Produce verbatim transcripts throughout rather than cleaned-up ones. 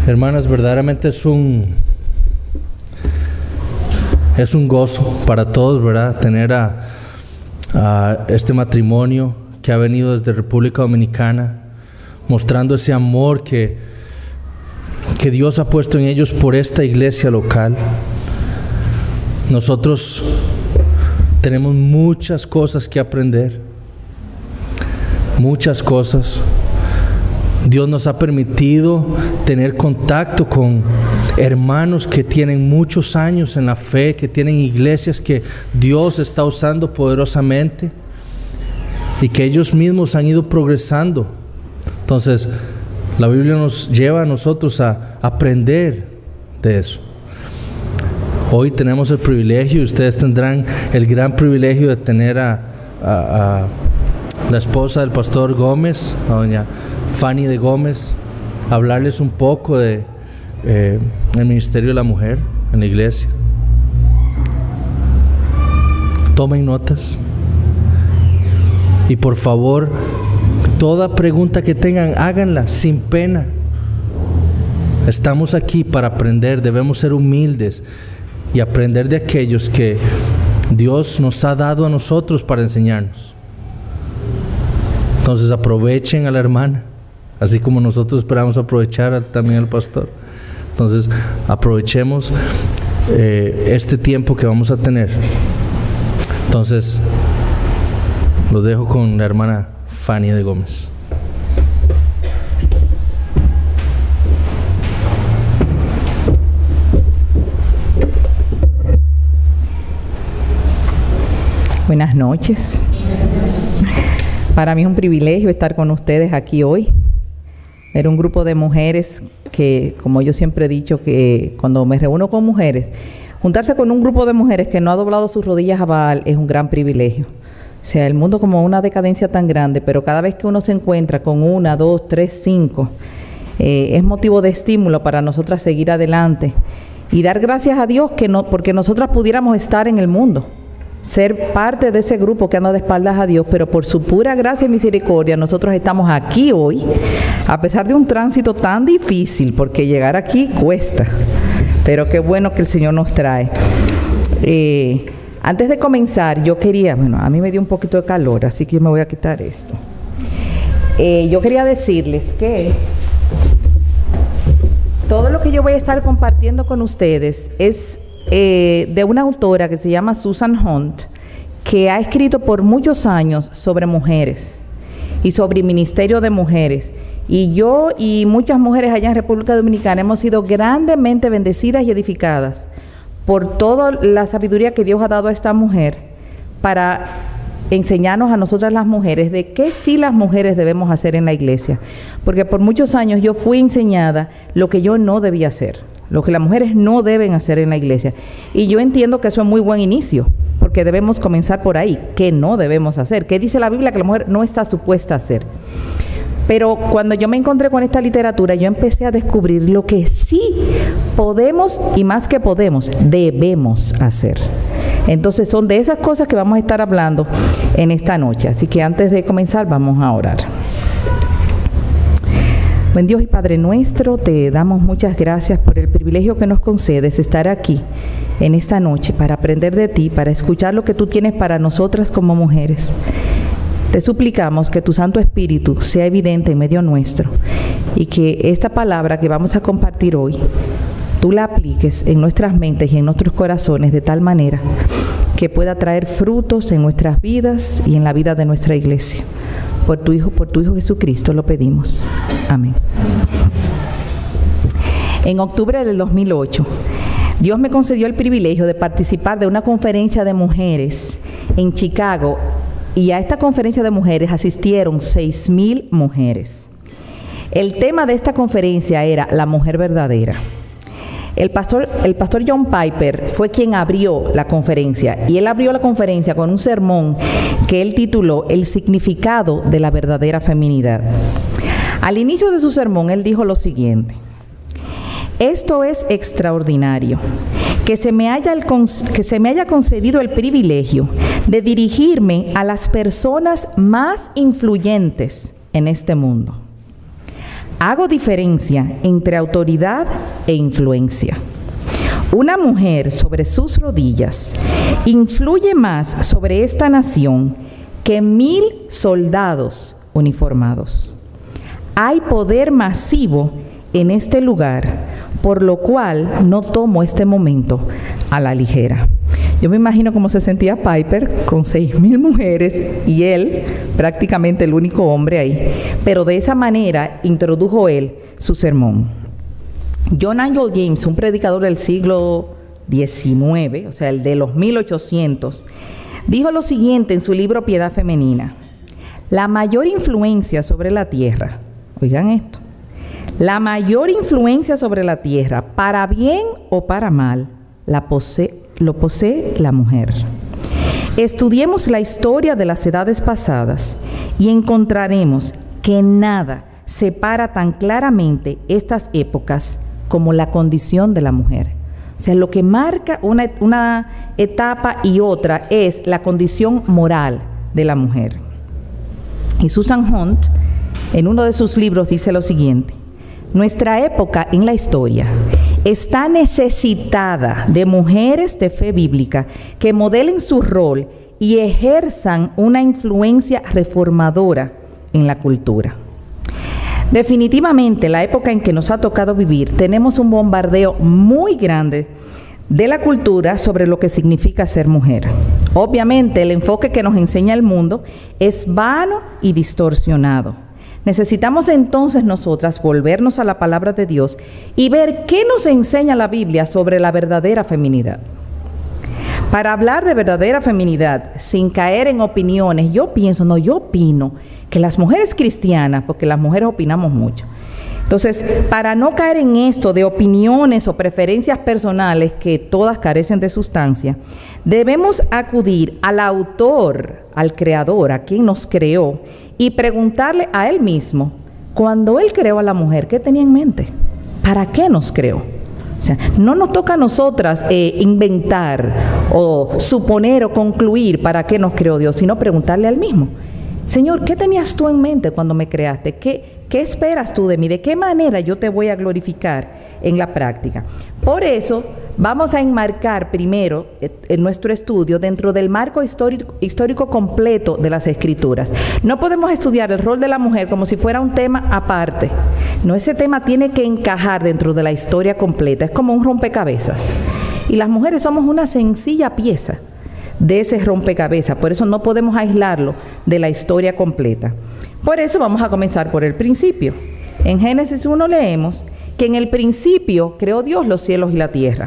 Hermanas, verdaderamente es un es un gozo para todos, ¿verdad? Tener a, a este matrimonio que ha venido desde República Dominicana, mostrando ese amor que, que Dios ha puesto en ellos por esta iglesia local. Nosotros tenemos muchas cosas que aprender, muchas cosas. Dios nos ha permitido tener contacto con hermanos que tienen muchos años en la fe, que tienen iglesias que Dios está usando poderosamente y que ellos mismos han ido progresando. Entonces, la Biblia nos lleva a nosotros a aprender de eso. Hoy tenemos el privilegio, y ustedes tendrán el gran privilegio de tener a, a, a la esposa del pastor Gómez, a doña Fanny de Gómez, hablarles un poco de eh, el ministerio de la mujer en la iglesia. Tomen notas y por favor, toda pregunta que tengan, háganla sin pena. Estamos aquí para aprender, debemos ser humildes y aprender de aquellos que Dios nos ha dado a nosotros para enseñarnos. Entonces aprovechen a la hermana, así como nosotros esperamos aprovechar a, también al pastor. Entonces aprovechemos eh, este tiempo que vamos a tener. Entonces los dejo con la hermana Fanny de Gómez. Buenas noches. Para mí es un privilegio estar con ustedes aquí hoy. Ver un grupo de mujeres que, como yo siempre he dicho, que cuando me reúno con mujeres, juntarse con un grupo de mujeres que no ha doblado sus rodillas a Baal es un gran privilegio. O sea, el mundo como una decadencia tan grande, pero cada vez que uno se encuentra con una, dos, tres, cinco, eh, es motivo de estímulo para nosotras seguir adelante y dar gracias a Dios que no, porque nosotras pudiéramos estar en el mundo, ser parte de ese grupo que anda de espaldas a Dios, pero por su pura gracia y misericordia nosotros estamos aquí hoy, a pesar de un tránsito tan difícil, porque llegar aquí cuesta, pero qué bueno que el Señor nos trae. Eh, antes de comenzar, yo quería, bueno, a mí me dio un poquito de calor, así que yo me voy a quitar esto. Eh, yo quería decirles que todo lo que yo voy a estar compartiendo con ustedes es Eh, de una autora que se llama Susan Hunt, que ha escrito por muchos años sobre mujeres y sobre ministerio de mujeres. Y yo y muchas mujeres allá en República Dominicana hemos sido grandemente bendecidas y edificadas por toda la sabiduría que Dios ha dado a esta mujer para enseñarnos a nosotras las mujeres de qué sí las mujeres debemos hacer en la iglesia. Porque por muchos años yo fui enseñada lo que yo no debía hacer, lo que las mujeres no deben hacer en la iglesia. Y yo entiendo que eso es muy buen inicio, porque debemos comenzar por ahí. ¿Qué no debemos hacer? ¿Qué dice la Biblia que la mujer no está supuesta a hacer? Pero cuando yo me encontré con esta literatura, yo empecé a descubrir lo que sí podemos, y más que podemos, debemos hacer. Entonces son de esas cosas que vamos a estar hablando en esta noche. Así que antes de comenzar vamos a orar. Buen Dios y Padre nuestro, te damos muchas gracias por el privilegio que nos concedes estar aquí en esta noche para aprender de ti, para escuchar lo que tú tienes para nosotras como mujeres. Te suplicamos que tu Santo Espíritu sea evidente en medio nuestro y que esta palabra que vamos a compartir hoy, tú la apliques en nuestras mentes y en nuestros corazones de tal manera que pueda traer frutos en nuestras vidas y en la vida de nuestra iglesia. Por tu Hijo, por tu Hijo Jesucristo lo pedimos. Amén. En octubre del dos mil ocho, Dios me concedió el privilegio de participar de una conferencia de mujeres en Chicago, y a esta conferencia de mujeres asistieron seis mil mujeres. El tema de esta conferencia era la mujer verdadera. El pastor, el pastor John Piper fue quien abrió la conferencia, y él abrió la conferencia con un sermón que él tituló El significado de la verdadera feminidad. Al inicio de su sermón, él dijo lo siguiente: esto es extraordinario, que se me haya, el, que se me haya concedido el privilegio de dirigirme a las personas más influyentes en este mundo. Hago diferencia entre autoridad e influencia. Una mujer sobre sus rodillas influye más sobre esta nación que mil soldados uniformados. Hay poder masivo en este lugar, por lo cual no tomo este momento a la ligera. Yo me imagino cómo se sentía Piper con seis mil mujeres y él, prácticamente el único hombre ahí. Pero de esa manera introdujo él su sermón. John Angel James, un predicador del siglo diecinueve, o sea, el de los mil ochocientos, dijo lo siguiente en su libro Piedad Femenina: la mayor influencia sobre la tierra, oigan esto, la mayor influencia sobre la tierra, para bien o para mal, la posee, lo posee la mujer. Estudiemos la historia de las edades pasadas y encontraremos que nada separa tan claramente estas épocas como la condición de la mujer. O sea, lo que marca una, una etapa y otra es la condición moral de la mujer. Y Susan Hunt, en uno de sus libros, dice lo siguiente: nuestra época en la historia está necesitada de mujeres de fe bíblica que modelen su rol y ejerzan una influencia reformadora en la cultura. Definitivamente, la época en que nos ha tocado vivir, tenemos un bombardeo muy grande de la cultura sobre lo que significa ser mujer. Obviamente, el enfoque que nos enseña el mundo es vano y distorsionado. Necesitamos entonces nosotras volvernos a la palabra de Dios y ver qué nos enseña la Biblia sobre la verdadera feminidad. Para hablar de verdadera feminidad, sin caer en opiniones, yo pienso, no, yo opino que las mujeres cristianas, porque las mujeres opinamos mucho. Entonces, para no caer en esto de opiniones o preferencias personales que todas carecen de sustancia, debemos acudir al autor, al creador, a quien nos creó, y preguntarle a él mismo, cuando él creó a la mujer, ¿qué tenía en mente? ¿Para qué nos creó? O sea, no nos toca a nosotras eh, inventar o suponer o concluir para qué nos creó Dios, sino preguntarle al mismo. Señor, ¿qué tenías tú en mente cuando me creaste? ¿Qué, qué esperas tú de mí? ¿De qué manera yo te voy a glorificar en la práctica? Por eso, vamos a enmarcar primero en nuestro estudio dentro del marco histórico, histórico completo de las Escrituras. No podemos estudiar el rol de la mujer como si fuera un tema aparte. No, ese tema tiene que encajar dentro de la historia completa. Es como un rompecabezas. Y las mujeres somos una sencilla pieza de ese rompecabezas. Por eso no podemos aislarlo de la historia completa. Por eso vamos a comenzar por el principio. En Génesis uno leemos que en el principio creó Dios los cielos y la tierra.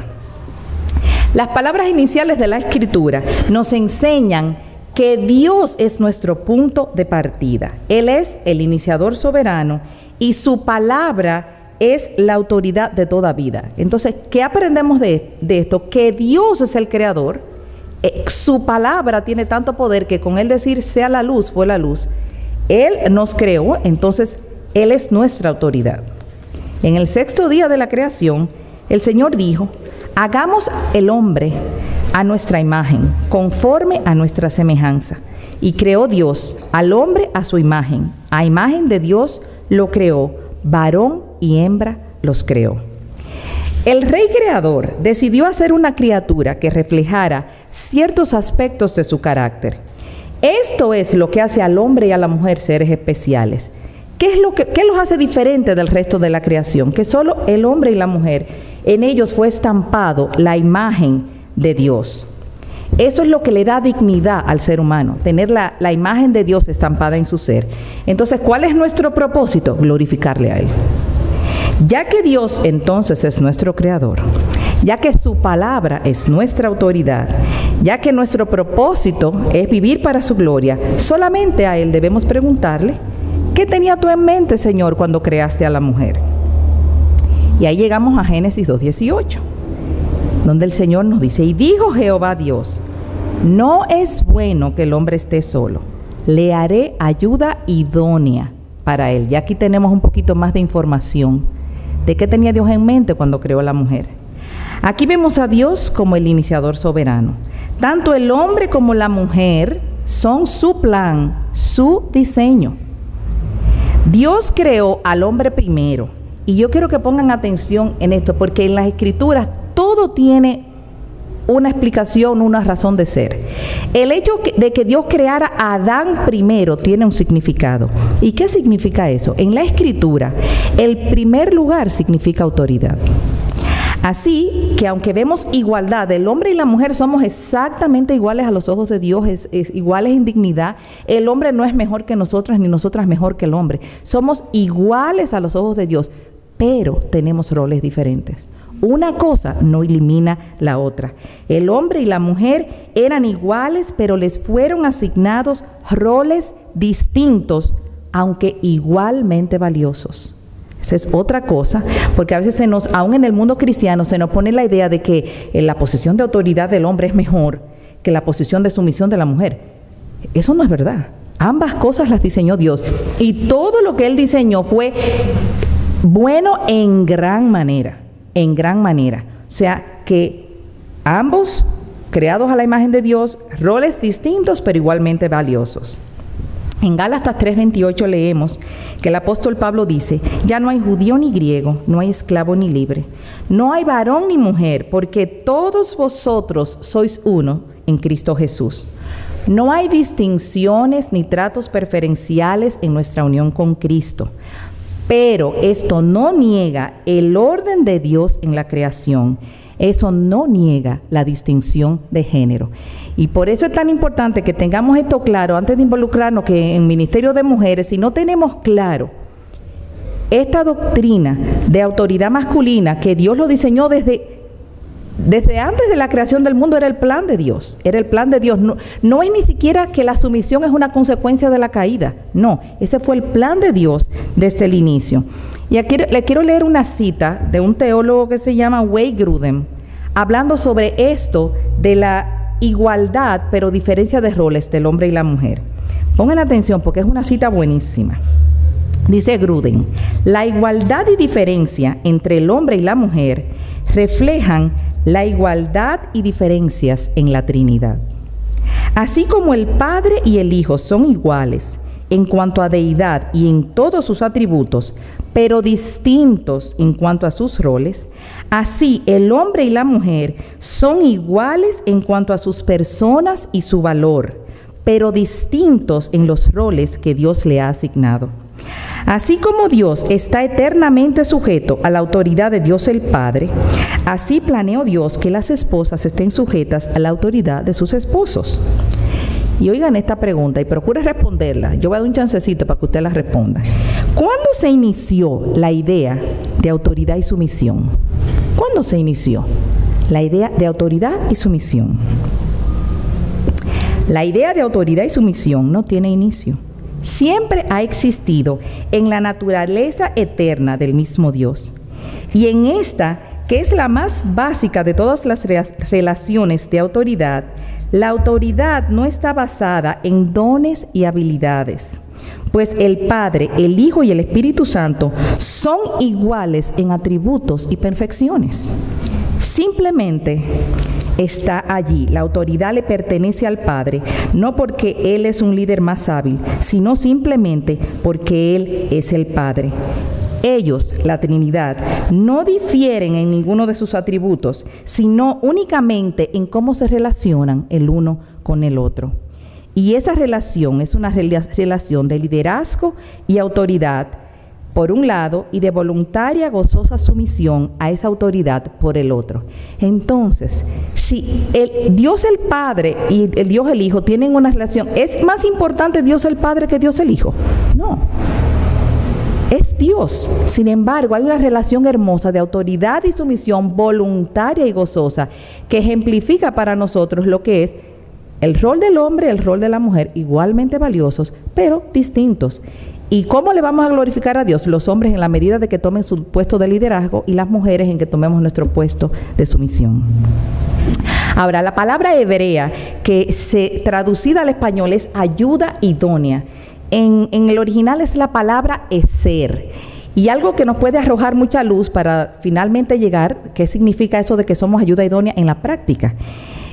Las palabras iniciales de la Escritura nos enseñan que Dios es nuestro punto de partida. Él es el iniciador soberano y su palabra es la autoridad de toda vida. Entonces, ¿qué aprendemos de, de esto? Que Dios es el creador. Eh, su palabra tiene tanto poder que con él decir sea la luz, fue la luz. Él nos creó, entonces Él es nuestra autoridad. En el sexto día de la creación, el Señor dijo: hagamos el hombre a nuestra imagen, conforme a nuestra semejanza. Y creó Dios al hombre a su imagen. A imagen de Dios lo creó, varón y hembra los creó. El rey creador decidió hacer una criatura que reflejara ciertos aspectos de su carácter. Esto es lo que hace al hombre y a la mujer seres especiales. ¿Qué es lo que qué los hace diferente del resto de la creación? Que solo el hombre y la mujer, en ellos fue estampado la imagen de Dios. Eso es lo que le da dignidad al ser humano, tener la, la imagen de Dios estampada en su ser. Entonces, ¿cuál es nuestro propósito? Glorificarle a Él. Ya que Dios entonces es nuestro creador, ya que su palabra es nuestra autoridad, ya que nuestro propósito es vivir para su gloria, solamente a Él debemos preguntarle: ¿qué tenía tú en mente, Señor, cuando creaste a la mujer? Y ahí llegamos a Génesis dos dieciocho, donde el Señor nos dice: y dijo Jehová Dios, no es bueno que el hombre esté solo, le haré ayuda idónea para él. Y aquí tenemos un poquito más de información de qué tenía Dios en mente cuando creó a la mujer. Aquí vemos a Dios como el iniciador soberano. Tanto el hombre como la mujer son su plan, su diseño. Dios creó al hombre primero. Y yo quiero que pongan atención en esto, porque en las Escrituras todo tiene una explicación, una razón de ser. El hecho de que Dios creara a Adán primero tiene un significado. ¿Y qué significa eso? En la Escritura, el primer lugar significa autoridad. Así que aunque vemos igualdad, el hombre y la mujer somos exactamente iguales a los ojos de Dios, es, es iguales en dignidad. El hombre no es mejor que nosotras, ni nosotras mejor que el hombre. Somos iguales a los ojos de Dios, pero tenemos roles diferentes. Una cosa no elimina la otra. El hombre y la mujer eran iguales, pero les fueron asignados roles distintos, aunque igualmente valiosos. Esa es otra cosa, porque a veces se nos, aún en el mundo cristiano, se nos pone la idea de que la posición de autoridad del hombre es mejor que la posición de sumisión de la mujer. Eso no es verdad. Ambas cosas las diseñó Dios. Y todo lo que Él diseñó fue bueno en gran manera, en gran manera. O sea, que ambos, creados a la imagen de Dios, roles distintos, pero igualmente valiosos. En Gálatas tres veintiocho leemos que el apóstol Pablo dice: ya no hay judío ni griego, no hay esclavo ni libre, no hay varón ni mujer, porque todos vosotros sois uno en Cristo Jesús. No hay distinciones ni tratos preferenciales en nuestra unión con Cristo, pero esto no niega el orden de Dios en la creación. Eso no niega la distinción de género. Y por eso es tan importante que tengamos esto claro antes de involucrarnos, que en Ministerio de Mujeres, si no tenemos claro esta doctrina de autoridad masculina, que Dios lo diseñó desde, desde antes de la creación del mundo, era el plan de Dios, era el plan de Dios. No, no es ni siquiera que la sumisión es una consecuencia de la caída, no, ese fue el plan de Dios desde el inicio. Y aquí le quiero leer una cita de un teólogo que se llama Wayne Grudem, hablando sobre esto de la igualdad, pero diferencia de roles del hombre y la mujer. Pongan atención porque es una cita buenísima. Dice Grudem: la igualdad y diferencia entre el hombre y la mujer reflejan la igualdad y diferencias en la Trinidad. Así como el Padre y el Hijo son iguales en cuanto a deidad y en todos sus atributos, pero distintos en cuanto a sus roles, así el hombre y la mujer son iguales en cuanto a sus personas y su valor, pero distintos en los roles que Dios le ha asignado. Así como Dios está eternamente sujeto a la autoridad de Dios el Padre, así planeó Dios que las esposas estén sujetas a la autoridad de sus esposos. Y oigan esta pregunta y procure responderla. Yo voy a dar un chancecito para que usted la responda. ¿Cuándo se inició la idea de autoridad y sumisión? ¿Cuándo se inició la idea de autoridad y sumisión? La idea de autoridad y sumisión no tiene inicio. Siempre ha existido en la naturaleza eterna del mismo Dios. Y en esta, que es la más básica de todas las re- relaciones de autoridad, la autoridad no está basada en dones y habilidades, pues el Padre, el Hijo y el Espíritu Santo son iguales en atributos y perfecciones. Simplemente está allí. La autoridad le pertenece al Padre, no porque Él es un líder más hábil, sino simplemente porque Él es el Padre. Ellos, la Trinidad, no difieren en ninguno de sus atributos, sino únicamente en cómo se relacionan el uno con el otro. Y esa relación es una relación de liderazgo y autoridad, por un lado, y de voluntaria, gozosa sumisión a esa autoridad por el otro. Entonces, si el Dios el Padre y el Dios el Hijo tienen una relación, ¿es más importante Dios el Padre que Dios el Hijo? No. Es Dios. Sin embargo, hay una relación hermosa de autoridad y sumisión voluntaria y gozosa que ejemplifica para nosotros lo que es el rol del hombre y el rol de la mujer, igualmente valiosos, pero distintos. ¿Y cómo le vamos a glorificar a Dios? Los hombres en la medida de que tomen su puesto de liderazgo y las mujeres en que tomemos nuestro puesto de sumisión. Ahora, la palabra hebrea que se traducida al español es ayuda idónea. En, en el original es la palabra eser. Y algo que nos puede arrojar mucha luz para finalmente llegar, ¿qué significa eso de que somos ayuda idónea en la práctica?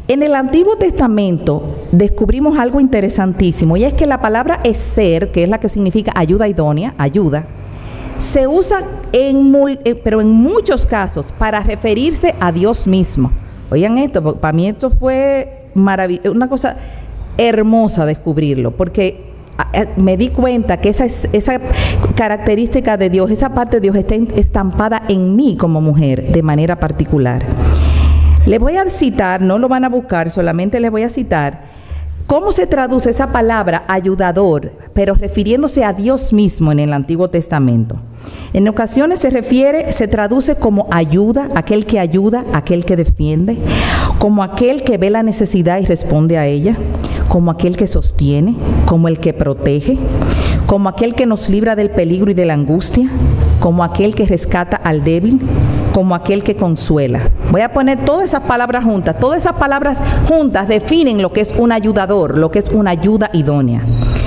En el Antiguo Testamento descubrimos algo interesantísimo, y es que la palabra eser, que es la que significa ayuda idónea, ayuda, se usa en, pero en muchos casos para referirse a Dios mismo. Oigan esto, para mí esto fue maravilloso, una cosa hermosa descubrirlo, porque me di cuenta que esa, esa característica de Dios, esa parte de Dios está estampada en mí como mujer de manera particular. Les voy a citar, no lo van a buscar, solamente les voy a citar cómo se traduce esa palabra ayudador, pero refiriéndose a Dios mismo en el Antiguo Testamento. En ocasiones se refiere, se traduce como ayuda, aquel que ayuda, aquel que defiende, como aquel que ve la necesidad y responde a ella, como aquel que sostiene, como el que protege, como aquel que nos libra del peligro y de la angustia, como aquel que rescata al débil, como aquel que consuela. Voy a poner todas esas palabras juntas. Todas esas palabras juntas definen lo que es un ayudador, lo que es una ayuda idónea.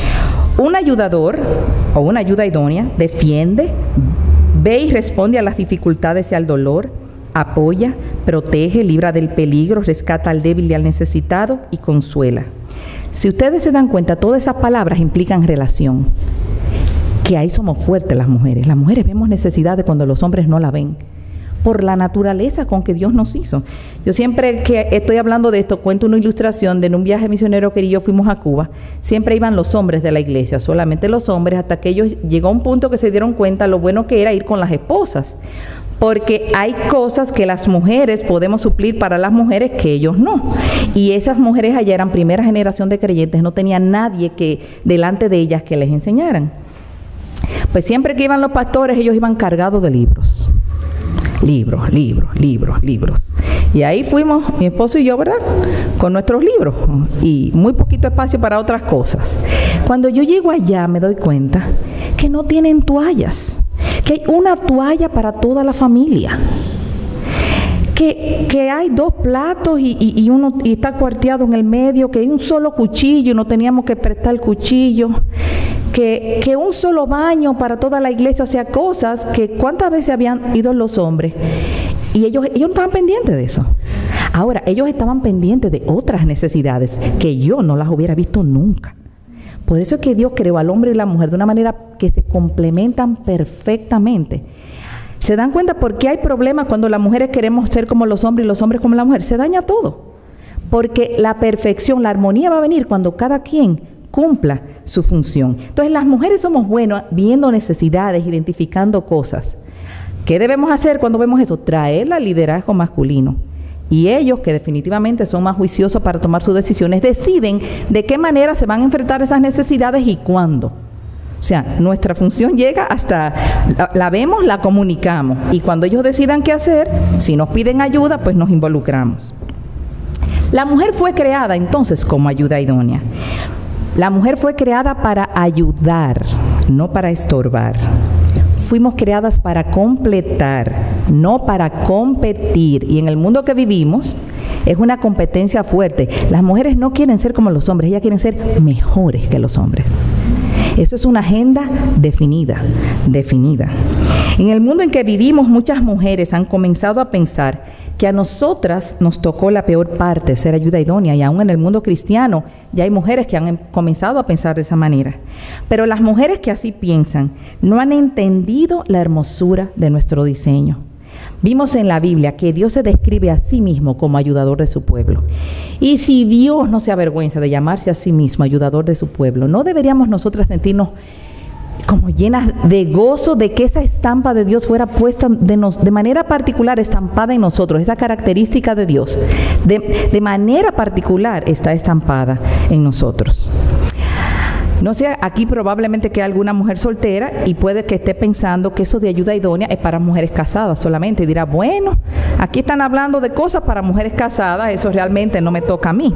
Un ayudador o una ayuda idónea defiende, ve y responde a las dificultades y al dolor, apoya, protege, libra del peligro, rescata al débil y al necesitado y consuela. Si ustedes se dan cuenta, todas esas palabras implican relación. Que ahí somos fuertes las mujeres. Las mujeres vemos necesidades cuando los hombres no la ven, por la naturaleza con que Dios nos hizo. Yo siempre que estoy hablando de esto, cuento una ilustración de en un viaje misionero que yo fuimos a Cuba. Siempre iban los hombres de la iglesia, solamente los hombres, hasta que ellos llegó a un punto que se dieron cuenta lo bueno que era ir con las esposas, porque hay cosas que las mujeres podemos suplir para las mujeres que ellos no. Y esas mujeres allá eran primera generación de creyentes, no tenía nadie que delante de ellas que les enseñaran. Pues siempre que iban los pastores, ellos iban cargados de libros. Libros, libros, libros, libros. Y ahí fuimos, mi esposo y yo, ¿verdad?, con nuestros libros y muy poquito espacio para otras cosas. Cuando yo llego allá me doy cuenta que no tienen toallas, que hay una toalla para toda la familia, que, que hay dos platos y, y, y uno y está cuarteado en el medio, que hay un solo cuchillo y no teníamos que prestar el cuchillo, que, que un solo baño para toda la iglesia, o sea, cosas que cuántas veces habían ido los hombres y ellos, ellos no estaban pendientes de eso. Ahora, ellos estaban pendientes de otras necesidades que yo no las hubiera visto nunca. Por eso es que Dios creó al hombre y la mujer de una manera que se complementan perfectamente. ¿Se dan cuenta por qué hay problemas cuando las mujeres queremos ser como los hombres y los hombres como la mujer? Se daña todo. Porque la perfección, la armonía va a venir cuando cada quien cumpla su función. Entonces las mujeres somos buenas viendo necesidades, identificando cosas. ¿Qué debemos hacer cuando vemos eso? Traer el liderazgo masculino. Y ellos, que definitivamente son más juiciosos para tomar sus decisiones, deciden de qué manera se van a enfrentar esas necesidades y cuándo. O sea, nuestra función llega hasta, la, la vemos, la comunicamos. Y cuando ellos decidan qué hacer, si nos piden ayuda, pues nos involucramos. La mujer fue creada entonces como ayuda idónea. La mujer fue creada para ayudar, no para estorbar. Fuimos creadas para completar, no para competir. Y en el mundo que vivimos es una competencia fuerte. Las mujeres no quieren ser como los hombres, ellas quieren ser mejores que los hombres. Eso es una agenda definida, definida. En el mundo en que vivimos, muchas mujeres han comenzado a pensar que a nosotras nos tocó la peor parte, ser ayuda idónea, y aún en el mundo cristiano ya hay mujeres que han comenzado a pensar de esa manera. Pero las mujeres que así piensan no han entendido la hermosura de nuestro diseño. Vimos en la Biblia que Dios se describe a sí mismo como ayudador de su pueblo. Y si Dios no se avergüenza de llamarse a sí mismo ayudador de su pueblo, ¿no deberíamos nosotras sentirnos como llenas de gozo de que esa estampa de Dios fuera puesta de, nos, de manera particular, estampada en nosotros? Esa característica de Dios, de, de manera particular está estampada en nosotros. No sé, aquí probablemente que hay alguna mujer soltera y puede que esté pensando que eso de ayuda idónea es para mujeres casadas solamente. Y dirá, bueno, aquí están hablando de cosas para mujeres casadas, eso realmente no me toca a mí.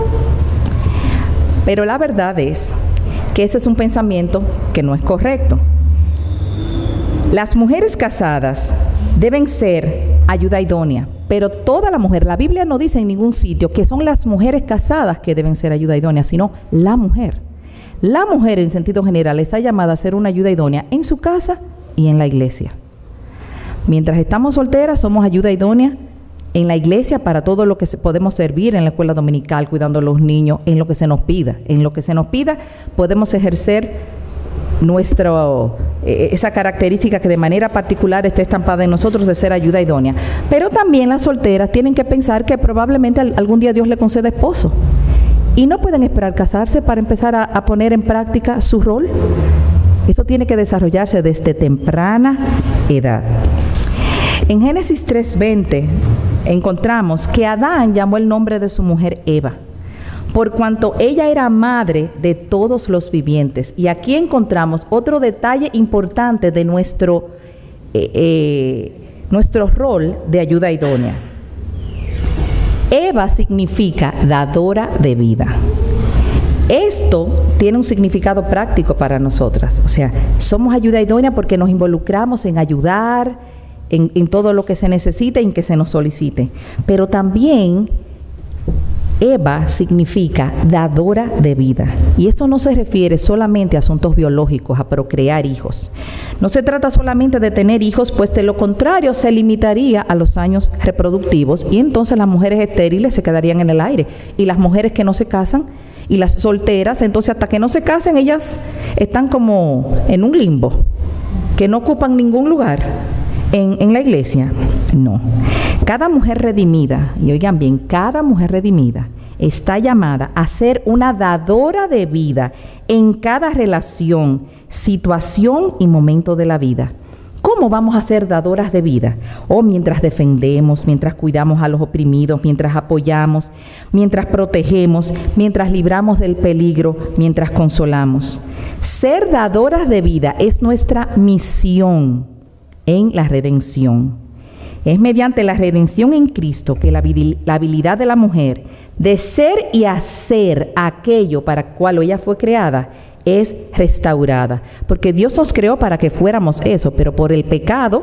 Pero la verdad es que ese es un pensamiento que no es correcto. Las mujeres casadas deben ser ayuda idónea, pero toda la mujer, la Biblia no dice en ningún sitio que son las mujeres casadas que deben ser ayuda idónea, sino la mujer. La mujer en sentido general está llamada a ser una ayuda idónea en su casa y en la iglesia. Mientras estamos solteras somos ayuda idónea en la iglesia para todo lo que se, podemos servir, en la escuela dominical, cuidando a los niños, en lo que se nos pida. En lo que se nos pida podemos ejercer nuestro, eh, esa característica que de manera particular está estampada en nosotros de ser ayuda idónea. Pero también las solteras tienen que pensar que probablemente algún día Dios le conceda esposo. Y no pueden esperar casarse para empezar a, a poner en práctica su rol. Eso tiene que desarrollarse desde temprana edad. En Génesis tres veinte encontramos que Adán llamó el nombre de su mujer Eva, por cuanto ella era madre de todos los vivientes. Y aquí encontramos otro detalle importante de nuestro, eh, eh, nuestro rol de ayuda idónea. Eva significa dadora de vida. Esto tiene un significado práctico para nosotras. O sea, somos ayuda idónea porque nos involucramos en ayudar en, en todo lo que se necesite y en que se nos solicite. Pero también Eva significa dadora de vida. Y esto no se refiere solamente a asuntos biológicos, a procrear hijos. No se trata solamente de tener hijos, pues de lo contrario se limitaría a los años reproductivos y entonces las mujeres estériles se quedarían en el aire. Y las mujeres que no se casan y las solteras, entonces hasta que no se casen, ellas están como en un limbo, que no ocupan ningún lugar en, en la iglesia. No. Cada mujer redimida, y oigan bien, cada mujer redimida está llamada a ser una dadora de vida en cada relación, situación y momento de la vida. ¿Cómo vamos a ser dadoras de vida? O mientras defendemos, mientras cuidamos a los oprimidos, mientras apoyamos, mientras protegemos, mientras libramos del peligro, mientras consolamos. Ser dadoras de vida es nuestra misión en la redención. Es mediante la redención en Cristo que la, la habilidad de la mujer de ser y hacer aquello para cual ella fue creada es restaurada. Porque Dios nos creó para que fuéramos eso, pero por el pecado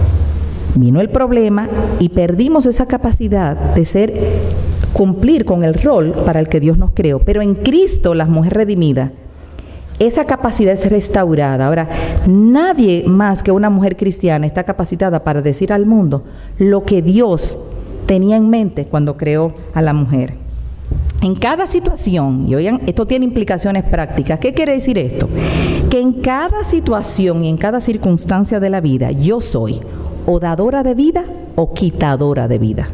vino el problema y perdimos esa capacidad de ser, cumplir con el rol para el que Dios nos creó. Pero en Cristo, la mujer redimida, esa capacidad es restaurada. Ahora, nadie más que una mujer cristiana está capacitada para decir al mundo lo que Dios tenía en mente cuando creó a la mujer. En cada situación, y oigan, esto tiene implicaciones prácticas. ¿Qué quiere decir esto? Que en cada situación y en cada circunstancia de la vida, yo soy o dadora de vida o quitadora de vida.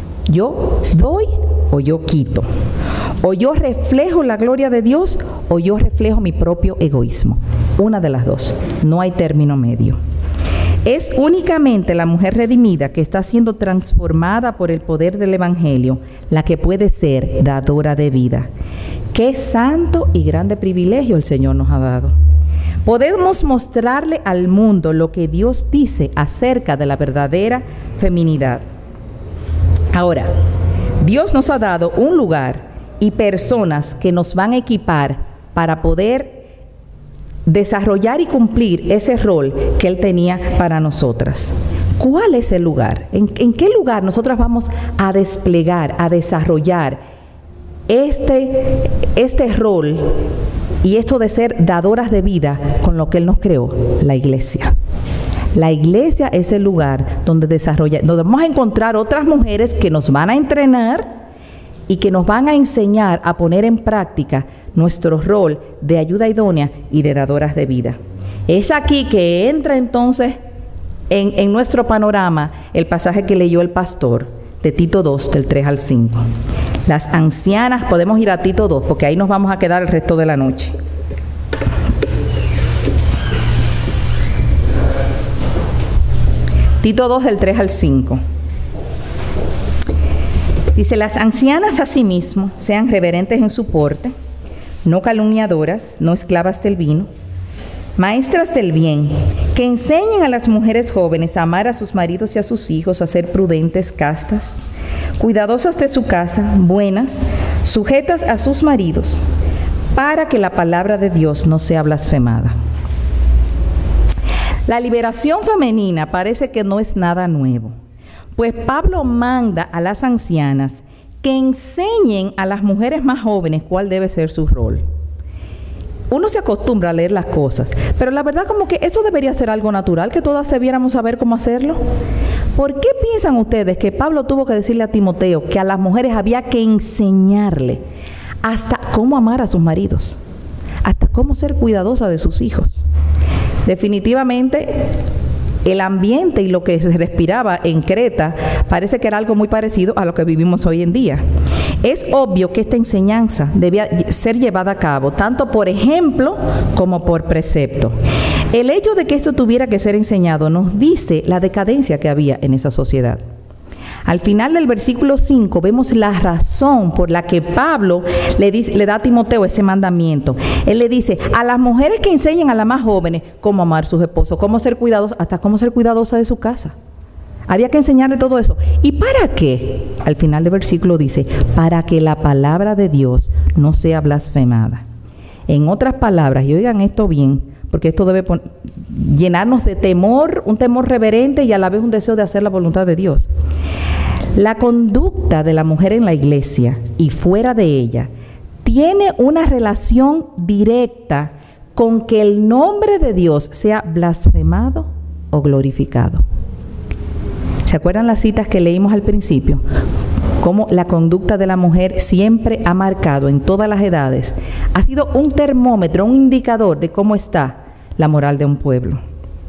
Yo doy o yo quito. O yo reflejo la gloria de Dios o yo reflejo mi propio egoísmo. Una de las dos. No hay término medio. Es únicamente la mujer redimida que está siendo transformada por el poder del Evangelio la que puede ser dadora de vida. Qué santo y grande privilegio el Señor nos ha dado. Podemos mostrarle al mundo lo que Dios dice acerca de la verdadera feminidad. Ahora, Dios nos ha dado un lugar y personas que nos van a equipar para poder desarrollar y cumplir ese rol que Él tenía para nosotras. ¿Cuál es el lugar? ¿En, en qué lugar nosotras vamos a desplegar, a desarrollar este, este rol y esto de ser dadoras de vida con lo que Él nos creó? La iglesia. La iglesia es el lugar donde desarrolla, donde vamos a encontrar otras mujeres que nos van a entrenar y que nos van a enseñar a poner en práctica nuestro rol de ayuda idónea y de dadoras de vida. Es aquí que entra entonces en, en nuestro panorama el pasaje que leyó el pastor de Tito dos, del tres al cinco. Las ancianas, podemos ir a Tito dos, porque ahí nos vamos a quedar el resto de la noche. Tito dos, del tres al cinco. Dice, las ancianas asimismo sean reverentes en su porte, no calumniadoras, no esclavas del vino, maestras del bien, que enseñen a las mujeres jóvenes a amar a sus maridos y a sus hijos, a ser prudentes, castas, cuidadosas de su casa, buenas, sujetas a sus maridos, para que la palabra de Dios no sea blasfemada. La liberación femenina parece que no es nada nuevo. Pues Pablo manda a las ancianas que enseñen a las mujeres más jóvenes cuál debe ser su rol. Uno se acostumbra a leer las cosas, pero la verdad como que eso debería ser algo natural, que todas debiéramos saber cómo hacerlo. ¿Por qué piensan ustedes que Pablo tuvo que decirle a Timoteo que a las mujeres había que enseñarle hasta cómo amar a sus maridos, hasta cómo ser cuidadosa de sus hijos? Definitivamente, el ambiente y lo que se respiraba en Creta parece que era algo muy parecido a lo que vivimos hoy en día. Es obvio que esta enseñanza debía ser llevada a cabo, tanto por ejemplo como por precepto. El hecho de que esto tuviera que ser enseñado nos dice la decadencia que había en esa sociedad. Al final del versículo cinco vemos la razón por la que Pablo le, dice, le da a Timoteo ese mandamiento. Él le dice a las mujeres que enseñen a las más jóvenes cómo amar a sus esposos, cómo ser cuidadosa, hasta cómo ser cuidadosa de su casa. Había que enseñarle todo eso. ¿Y para qué? Al final del versículo dice, para que la palabra de Dios no sea blasfemada. En otras palabras, y oigan esto bien, porque esto debe llenarnos de temor, un temor reverente y a la vez un deseo de hacer la voluntad de Dios. La conducta de la mujer en la iglesia y fuera de ella tiene una relación directa con que el nombre de Dios sea blasfemado o glorificado. ¿Se acuerdan las citas que leímos al principio? Cómo la conducta de la mujer siempre ha marcado en todas las edades, ha sido un termómetro, un indicador de cómo está la moral de un pueblo.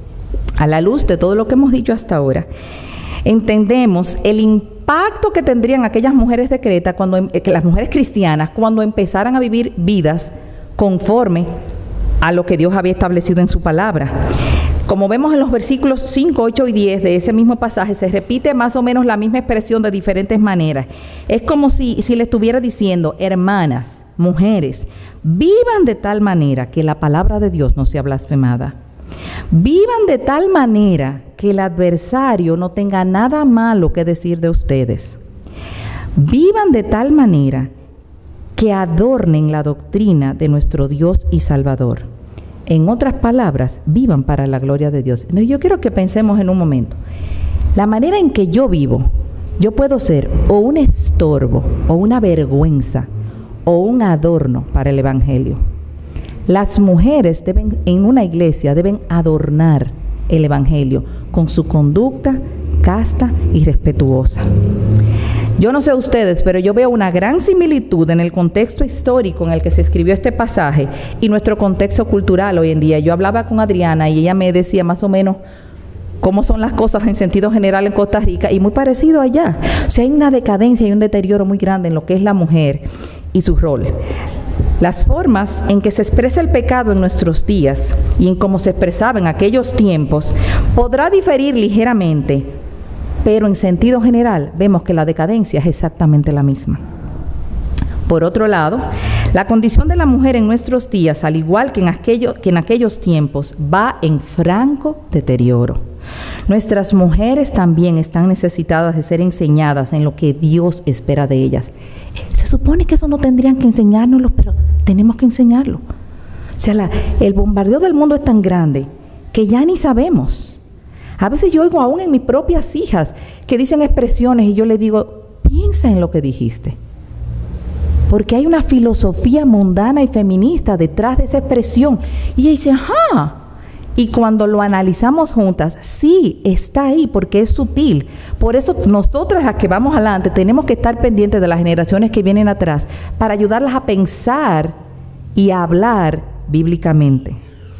A la luz de todo lo que hemos dicho hasta ahora, entendemos el impacto que tendrían aquellas mujeres de Creta, cuando, que las mujeres cristianas, cuando empezaran a vivir vidas conforme a lo que Dios había establecido en su palabra. Como vemos en los versículos cinco, ocho y diez de ese mismo pasaje, se repite más o menos la misma expresión de diferentes maneras. Es como si, si le estuviera diciendo, hermanas, mujeres, vivan de tal manera que la palabra de Dios no sea blasfemada. Vivan de tal manera que el adversario no tenga nada malo que decir de ustedes. Vivan de tal manera que adornen la doctrina de nuestro Dios y Salvador. En otras palabras, vivan para la gloria de Dios. Entonces, yo quiero que pensemos en un momento. La manera en que yo vivo, yo puedo ser o un estorbo, o una vergüenza, o un adorno para el Evangelio. Las mujeres deben, en una iglesia, deben adornar el Evangelio con su conducta casta y respetuosa. Yo no sé ustedes, pero yo veo una gran similitud en el contexto histórico en el que se escribió este pasaje y nuestro contexto cultural hoy en día. Yo hablaba con Adriana y ella me decía más o menos cómo son las cosas en sentido general en Costa Rica y muy parecido allá. O sea, hay una decadencia y un deterioro muy grande en lo que es la mujer y su rol. Las formas en que se expresa el pecado en nuestros días y en cómo se expresaba en aquellos tiempos podrá diferir ligeramente, pero en sentido general vemos que la decadencia es exactamente la misma. Por otro lado, la condición de la mujer en nuestros días, al igual que en, aquello, que en aquellos tiempos, va en franco deterioro. Nuestras mujeres también están necesitadas de ser enseñadas en lo que Dios espera de ellas. Se supone que eso no tendrían que enseñárnoslo, pero tenemos que enseñarlo. O sea, la, el bombardeo del mundo es tan grande que ya ni sabemos. A veces yo oigo aún en mis propias hijas que dicen expresiones y yo les digo, piensa en lo que dijiste. Porque hay una filosofía mundana y feminista detrás de esa expresión. Y ella dice, ajá. Y cuando lo analizamos juntas, sí, está ahí porque es sutil. Por eso nosotras las que vamos adelante tenemos que estar pendientes de las generaciones que vienen atrás para ayudarlas a pensar y a hablar bíblicamente.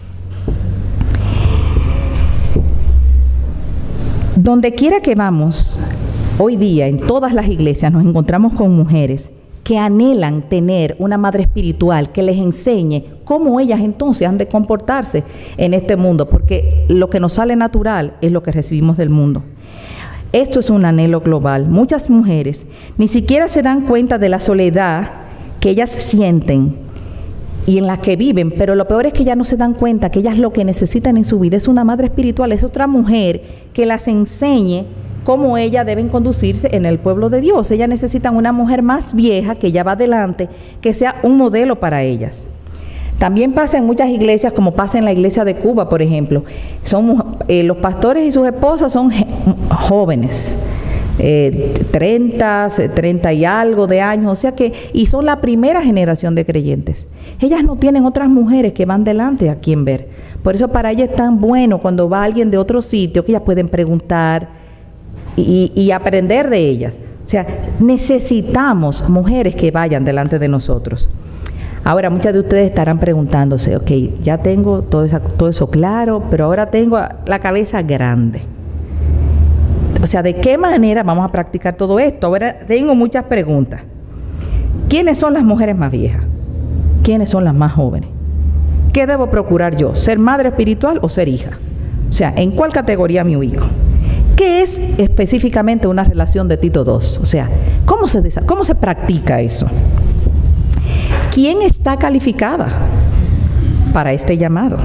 Donde quiera que vamos, hoy día en todas las iglesias nos encontramos con mujeres que anhelan tener una madre espiritual que les enseñe cómo ellas entonces han de comportarse en este mundo, porque lo que nos sale natural es lo que recibimos del mundo. Esto es un anhelo global. Muchas mujeres ni siquiera se dan cuenta de la soledad que ellas sienten y en la que viven, pero lo peor es que ellas no se dan cuenta que ellas lo que necesitan en su vida es una madre espiritual, es otra mujer que las enseñe cómo ellas deben conducirse en el pueblo de Dios. Ellas necesitan una mujer más vieja que ya va adelante, que sea un modelo para ellas. También pasa en muchas iglesias, como pasa en la iglesia de Cuba, por ejemplo. Son, eh, los pastores y sus esposas son jóvenes, eh, treinta, treinta y algo de años, o sea que, y son la primera generación de creyentes. Ellas no tienen otras mujeres que van delante a quien ver. Por eso para ellas es tan bueno cuando va alguien de otro sitio que ellas pueden preguntar, y, y aprender de ellas. O sea, necesitamos mujeres que vayan delante de nosotros. Ahora, muchas de ustedes estarán preguntándose, ok, ya tengo todo, esa, todo eso claro, pero ahora tengo la cabeza grande. O sea, ¿de qué manera vamos a practicar todo esto? Ahora tengo muchas preguntas. ¿Quiénes son las mujeres más viejas? ¿Quiénes son las más jóvenes? ¿Qué debo procurar yo? ¿Ser madre espiritual o ser hija? O sea, ¿en cuál categoría me ubico? ¿Qué es específicamente una relación de Tito dos? O sea, ¿cómo se, cómo se practica eso? ¿Quién está calificada para este llamado?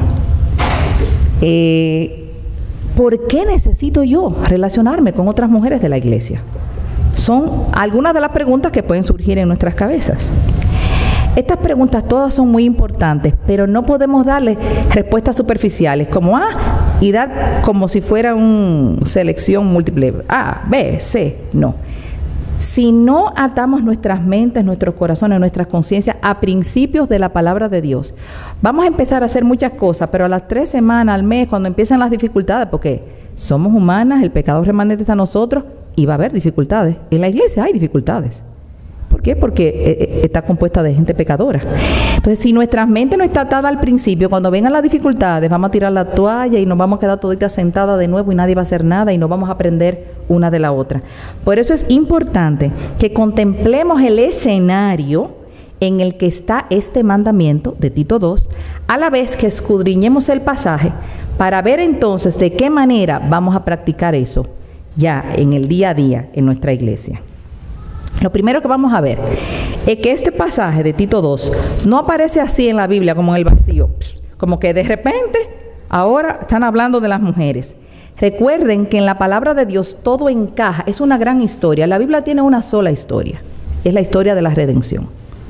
Eh, ¿Por qué necesito yo relacionarme con otras mujeres de la iglesia? Son algunas de las preguntas que pueden surgir en nuestras cabezas. Estas preguntas todas son muy importantes, pero no podemos darle respuestas superficiales como A y dar como si fuera una selección múltiple, A, B, C, no. Si no atamos nuestras mentes, nuestros corazones, nuestras conciencias a principios de la palabra de Dios, vamos a empezar a hacer muchas cosas, pero a las tres semanas, al mes, cuando empiezan las dificultades, porque somos humanas, el pecado remanente es a nosotros, y va a haber dificultades. En la iglesia hay dificultades. ¿Por qué? Porque eh, está compuesta de gente pecadora. Entonces, si nuestra mente no está atada al principio, cuando vengan las dificultades, vamos a tirar la toalla y nos vamos a quedar toditas sentadas de nuevo y nadie va a hacer nada y no vamos a aprender una de la otra. Por eso es importante que contemplemos el escenario en el que está este mandamiento de Tito dos, a la vez que escudriñemos el pasaje para ver entonces de qué manera vamos a practicar eso ya en el día a día en nuestra iglesia. Lo primero que vamos a ver es que este pasaje de Tito dos no aparece así en la Biblia como en el vacío, como que de repente ahora están hablando de las mujeres. Recuerden que en la palabra de Dios todo encaja, es una gran historia. La Biblia tiene una sola historia, es la historia de la redención.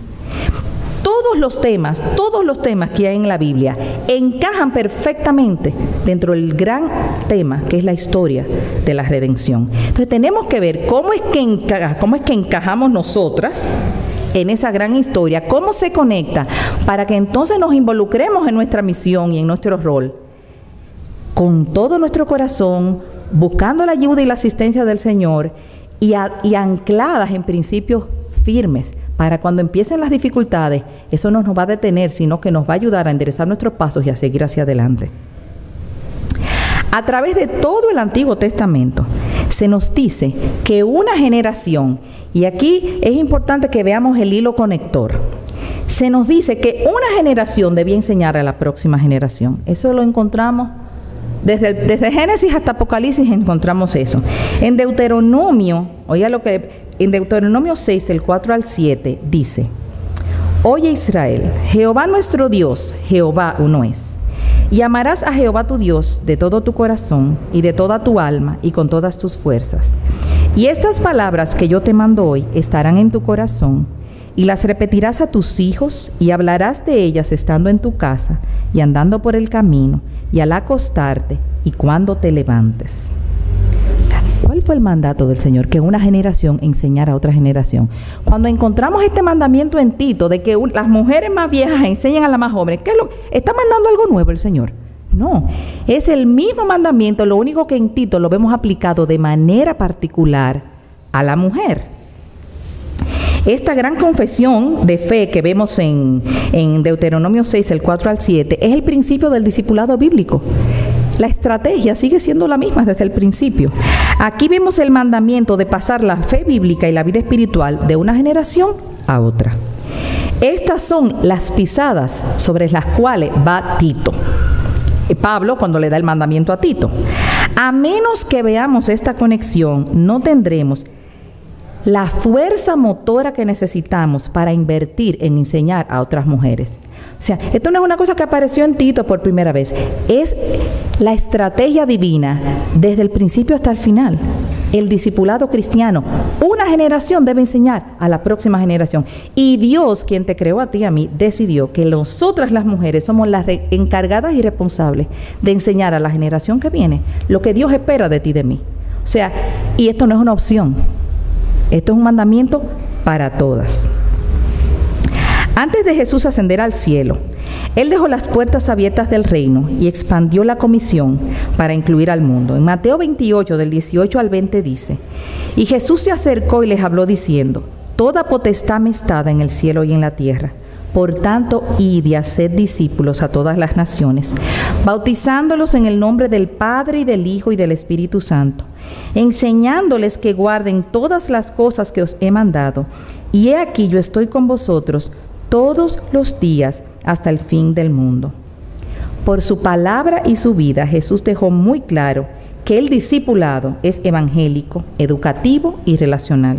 Todos los temas, todos los temas que hay en la Biblia encajan perfectamente dentro del gran tema que es la historia de la redención. Entonces tenemos que ver cómo es que encaja, cómo es que encajamos nosotras en esa gran historia, cómo se conecta para que entonces nos involucremos en nuestra misión y en nuestro rol con todo nuestro corazón, buscando la ayuda y la asistencia del Señor y, a, y ancladas en principios firmes, para cuando empiecen las dificultades, eso no nos va a detener, sino que nos va a ayudar a enderezar nuestros pasos y a seguir hacia adelante. A través de todo el Antiguo Testamento se nos dice que una generación, y aquí es importante que veamos el hilo conector, se nos dice que una generación debía enseñar a la próxima generación. Eso lo encontramos desde, desde Génesis hasta Apocalipsis, encontramos eso. En Deuteronomio, oiga lo que... En Deuteronomio seis, el cuatro al siete, dice: Oye Israel, Jehová nuestro Dios, Jehová uno es. Y amarás a Jehová tu Dios de todo tu corazón y de toda tu alma y con todas tus fuerzas. Y estas palabras que yo te mando hoy estarán en tu corazón y las repetirás a tus hijos y hablarás de ellas estando en tu casa y andando por el camino y al acostarte y cuando te levantes. ¿Cuál fue el mandato del Señor? Que una generación enseñara a otra generación. Cuando encontramos este mandamiento en Tito de que las mujeres más viejas enseñan a las más jóvenes, ¿qué es lo? ¿Está mandando algo nuevo el Señor? No, es el mismo mandamiento, lo único que en Tito lo vemos aplicado de manera particular a la mujer. Esta gran confesión de fe que vemos en, en Deuteronomio seis, el cuatro al siete, es el principio del discipulado bíblico. La estrategia sigue siendo la misma desde el principio. Aquí vemos el mandamiento de pasar la fe bíblica y la vida espiritual de una generación a otra. Estas son las pisadas sobre las cuales va Tito. Pablo cuando le da el mandamiento a Tito. A menos que veamos esta conexión, no tendremos la fuerza motora que necesitamos para invertir en enseñar a otras mujeres. O sea, esto no es una cosa que apareció en Tito por primera vez, es la estrategia divina desde el principio hasta el final. El discipulado cristiano, una generación debe enseñar a la próxima generación. Y Dios, quien te creó a ti y a mí, decidió que nosotras las mujeres somos las encargadas y responsables de enseñar a la generación que viene lo que Dios espera de ti y de mí. O sea, y esto no es una opción, esto es un mandamiento para todas. Antes de Jesús ascender al cielo, Él dejó las puertas abiertas del reino y expandió la comisión para incluir al mundo. En Mateo veintiocho, del dieciocho al veinte dice, y Jesús se acercó y les habló diciendo, toda potestad me está dada en el cielo y en la tierra. Por tanto, id y haced discípulos a todas las naciones, bautizándolos en el nombre del Padre y del Hijo y del Espíritu Santo, enseñándoles que guarden todas las cosas que os he mandado. Y he aquí yo estoy con vosotros todos los días hasta el fin del mundo. Por su palabra y su vida, Jesús dejó muy claro que el discipulado es evangélico, educativo y relacional.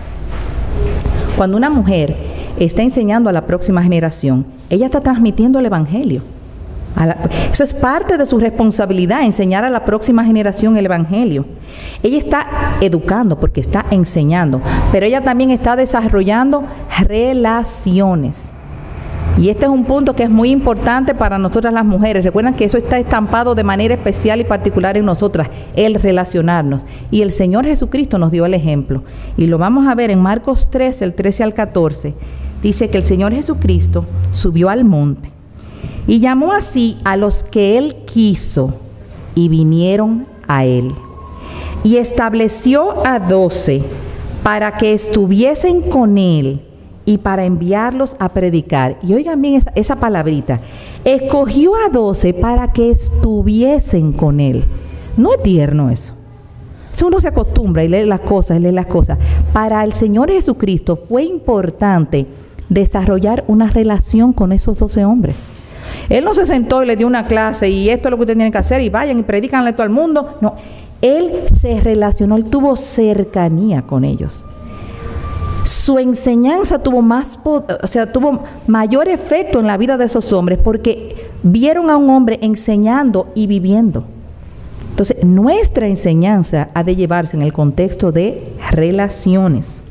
Cuando una mujer está enseñando a la próxima generación, ella está transmitiendo el evangelio. A la, eso es parte de su responsabilidad, enseñar a la próxima generación el evangelio. Ella está educando porque está enseñando, pero ella también está desarrollando relaciones. Y este es un punto que es muy importante para nosotras las mujeres. Recuerden que eso está estampado de manera especial y particular en nosotras, el relacionarnos. Y el Señor Jesucristo nos dio el ejemplo. Y lo vamos a ver en Marcos tres, el trece al catorce. Dice que el Señor Jesucristo subió al monte y llamó así a los que Él quiso y vinieron a Él. Y estableció a doce para que estuviesen con Él y para enviarlos a predicar. Y oigan bien esa, esa palabrita. Escogió a doce para que estuviesen con Él. ¿No es tierno eso? Si uno se acostumbra y lee las cosas, lee las cosas. Para el Señor Jesucristo fue importante desarrollar una relación con esos doce hombres. Él no se sentó y le dio una clase y esto es lo que ustedes tienen que hacer y vayan y predicanle a todo el mundo. No, Él se relacionó, Él tuvo cercanía con ellos. Su enseñanza tuvo más, o sea, tuvo mayor efecto en la vida de esos hombres porque vieron a un hombre enseñando y viviendo. Entonces, nuestra enseñanza ha de llevarse en el contexto de relaciones.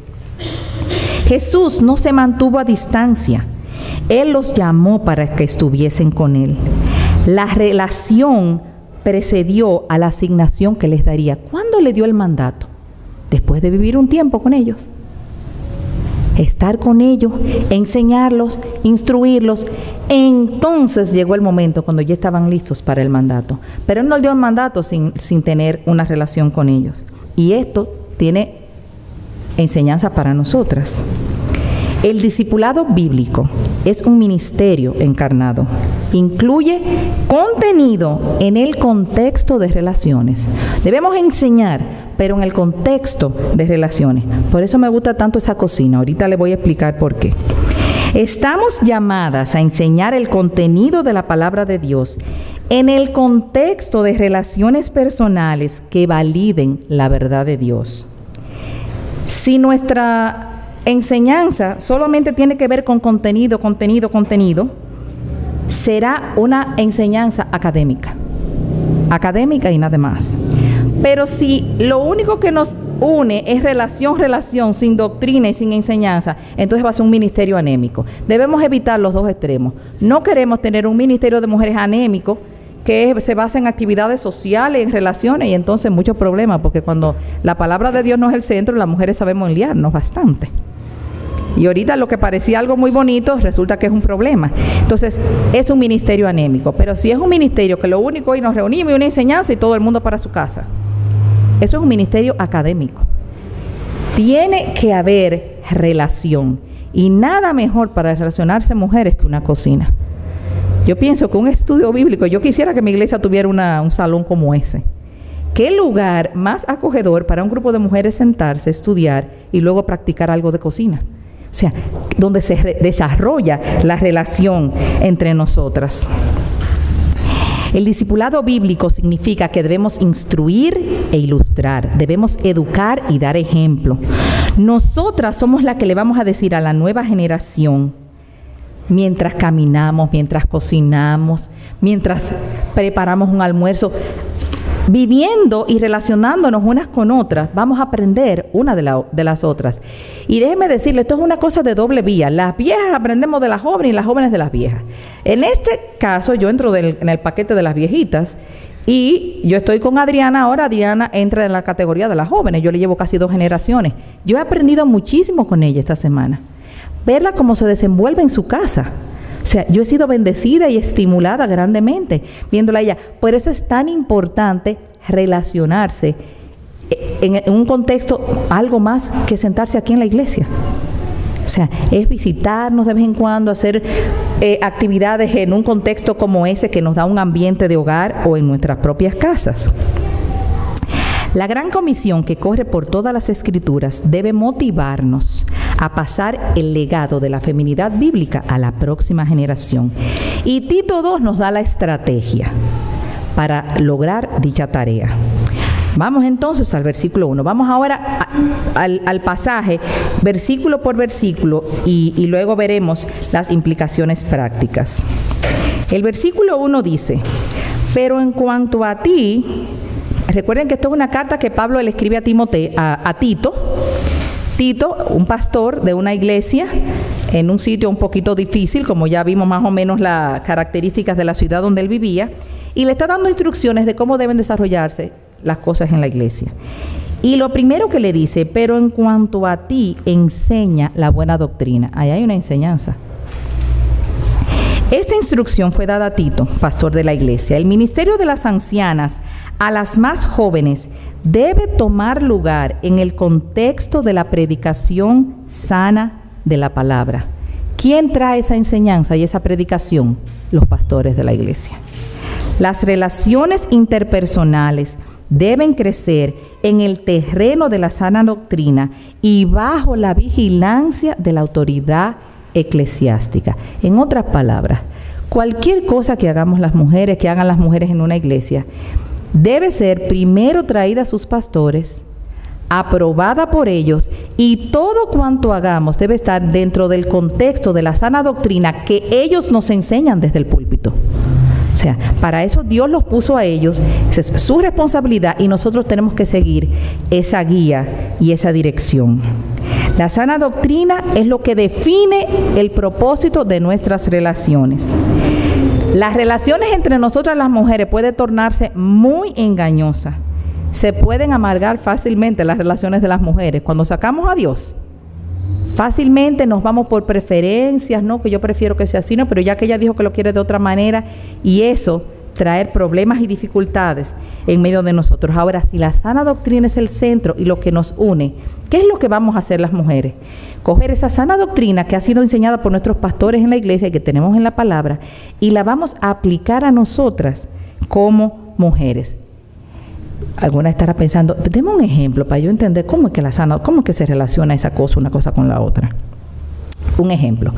Jesús no se mantuvo a distancia. Él los llamó para que estuviesen con Él. La relación precedió a la asignación que les daría. ¿Cuándo le dio el mandato? Después de vivir un tiempo con ellos. Estar con ellos, enseñarlos, instruirlos. Entonces llegó el momento cuando ya estaban listos para el mandato. Pero Él no dio el mandato sin, sin tener una relación con ellos. Y esto tiene enseñanza para nosotras. El discipulado bíblico es un ministerio encarnado. Incluye contenido en el contexto de relaciones. Debemos enseñar, pero en el contexto de relaciones. Por eso me gusta tanto esa cocina. Ahorita le voy a explicar por qué. Estamos llamadas a enseñar el contenido de la palabra de Dios en el contexto de relaciones personales que validen la verdad de Dios. Si nuestra enseñanza solamente tiene que ver con contenido, contenido, contenido, será una enseñanza académica. Académica y nada más. Pero si lo único que nos une es relación, relación, sin doctrina y sin enseñanza, entonces va a ser un ministerio anémico. Debemos evitar los dos extremos. No queremos tener un ministerio de mujeres anémico que se basa en actividades sociales, en relaciones, y entonces muchos problemas, porque cuando la palabra de Dios no es el centro, las mujeres sabemos liarnos bastante. Y ahorita lo que parecía algo muy bonito resulta que es un problema. Entonces, es un ministerio anémico. Pero si es un ministerio que lo único hoy nos reunimos y una enseñanza y todo el mundo para su casa, eso es un ministerio académico. Tiene que haber relación. Y nada mejor para relacionarse mujeres que una cocina. Yo pienso que un estudio bíblico, yo quisiera que mi iglesia tuviera una, un salón como ese. ¿Qué lugar más acogedor para un grupo de mujeres sentarse, estudiar y luego practicar algo de cocina? O sea, donde se desarrolla la relación entre nosotras. El discipulado bíblico significa que debemos instruir e ilustrar, debemos educar y dar ejemplo. Nosotras somos las que le vamos a decir a la nueva generación, mientras caminamos, mientras cocinamos, mientras preparamos un almuerzo, viviendo y relacionándonos unas con otras, vamos a aprender una de, la, de las otras. Y déjeme decirle, esto es una cosa de doble vía. Las viejas aprendemos de las jóvenes y las jóvenes de las viejas. En este caso, yo entro del, en el paquete de las viejitas y yo estoy con Adriana ahora. Adriana entra en la categoría de las jóvenes. Yo le llevo casi dos generaciones. Yo he aprendido muchísimo con ella esta semana. Verla cómo se desenvuelve en su casa. O sea, yo he sido bendecida y estimulada grandemente viéndola a ella. Por eso es tan importante relacionarse en, en un contexto algo más que sentarse aquí en la iglesia. O sea, es visitarnos de vez en cuando, hacer eh, actividades en un contexto como ese que nos da un ambiente de hogar o en nuestras propias casas. La gran comisión que corre por todas las escrituras debe motivarnos a pasar el legado de la feminidad bíblica a la próxima generación. Y Tito dos nos da la estrategia para lograr dicha tarea. Vamos entonces al versículo uno. Vamos ahora a, al, al pasaje, versículo por versículo, y, y luego veremos las implicaciones prácticas. El versículo uno dice: pero en cuanto a ti, recuerden que esto es una carta que Pablo le escribe a Timoteo, a, a Tito. Tito, un pastor de una iglesia en un sitio un poquito difícil, como ya vimos más o menos las características de la ciudad donde él vivía, y le está dando instrucciones de cómo deben desarrollarse las cosas en la iglesia. Y lo primero que le dice: pero en cuanto a ti, enseña la buena doctrina. Ahí hay una enseñanza. Esta instrucción fue dada a Tito, pastor de la iglesia. El ministerio de las ancianas a las más jóvenes debe tomar lugar en el contexto de la predicación sana de la palabra. ¿Quién trae esa enseñanza y esa predicación? Los pastores de la iglesia. Las relaciones interpersonales deben crecer en el terreno de la sana doctrina y bajo la vigilancia de la autoridad eclesiástica. En otras palabras, cualquier cosa que hagamos las mujeres, que hagan las mujeres en una iglesia, debe ser primero traída a sus pastores, aprobada por ellos, y todo cuanto hagamos debe estar dentro del contexto de la sana doctrina que ellos nos enseñan desde el púlpito. O sea, para eso Dios los puso a ellos, esa es su responsabilidad, y nosotros tenemos que seguir esa guía y esa dirección. La sana doctrina es lo que define el propósito de nuestras relaciones. Las relaciones entre nosotras las mujeres pueden tornarse muy engañosas. Se pueden amargar fácilmente las relaciones de las mujeres. Cuando sacamos a Dios, fácilmente nos vamos por preferencias, no, que yo prefiero que sea así, no, pero ya que ella dijo que lo quiere de otra manera, y eso traer problemas y dificultades en medio de nosotros. Ahora, si la sana doctrina es el centro y lo que nos une, ¿qué es lo que vamos a hacer las mujeres? Coger esa sana doctrina que ha sido enseñada por nuestros pastores en la iglesia y que tenemos en la palabra, y la vamos a aplicar a nosotras como mujeres. Alguna estará pensando, deme un ejemplo para yo entender cómo es que la sana, cómo es que se relaciona esa cosa, una cosa con la otra. Un ejemplo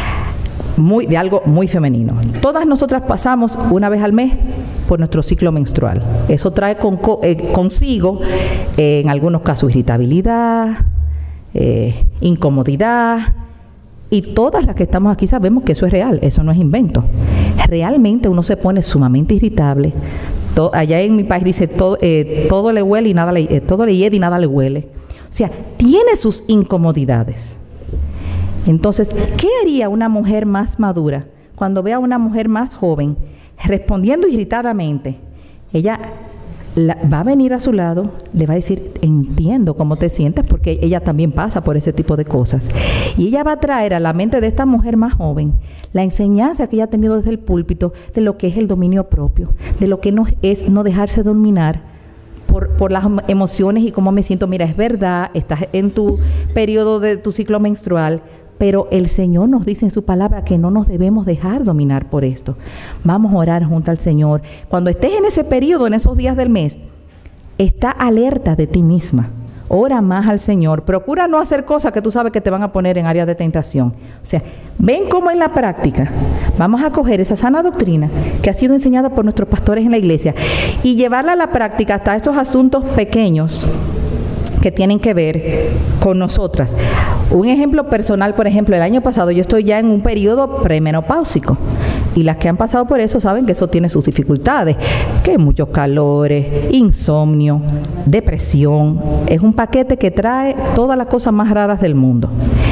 muy, de algo muy femenino. Todas nosotras pasamos una vez al mes por nuestro ciclo menstrual. Eso trae con, eh, consigo, eh, en algunos casos, irritabilidad, eh, incomodidad, y todas las que estamos aquí sabemos que eso es real, eso no es invento. Realmente uno se pone sumamente irritable. Todo, allá en mi país dice, todo, eh, todo le huele y nada le, eh, todo le hiede y nada le huele. O sea, tiene sus incomodidades. Entonces, ¿qué haría una mujer más madura cuando ve a una mujer más joven respondiendo irritadamente? Ella la, va a venir a su lado, le va a decir, entiendo cómo te sientes, porque ella también pasa por ese tipo de cosas. Y ella va a traer a la mente de esta mujer más joven la enseñanza que ella ha tenido desde el púlpito de lo que es el dominio propio, de lo que no es no dejarse dominar por, por las emociones y cómo me siento. Mira, es verdad, estás en tu periodo de tu ciclo menstrual, pero el Señor nos dice en su palabra que no nos debemos dejar dominar por esto. Vamos a orar junto al Señor. Cuando estés en ese periodo, en esos días del mes, está alerta de ti misma. Ora más al Señor. Procura no hacer cosas que tú sabes que te van a poner en áreas de tentación. O sea, ven cómo en la práctica vamos a coger esa sana doctrina que ha sido enseñada por nuestros pastores en la iglesia y llevarla a la práctica hasta estos asuntos pequeños que tienen que ver con nosotras. Un ejemplo personal, por ejemplo, el año pasado yo estoy ya en un periodo premenopáusico, y las que han pasado por eso saben que eso tiene sus dificultades, que muchos calores, insomnio, depresión. Es un paquete que trae todas las cosas más raras del mundo.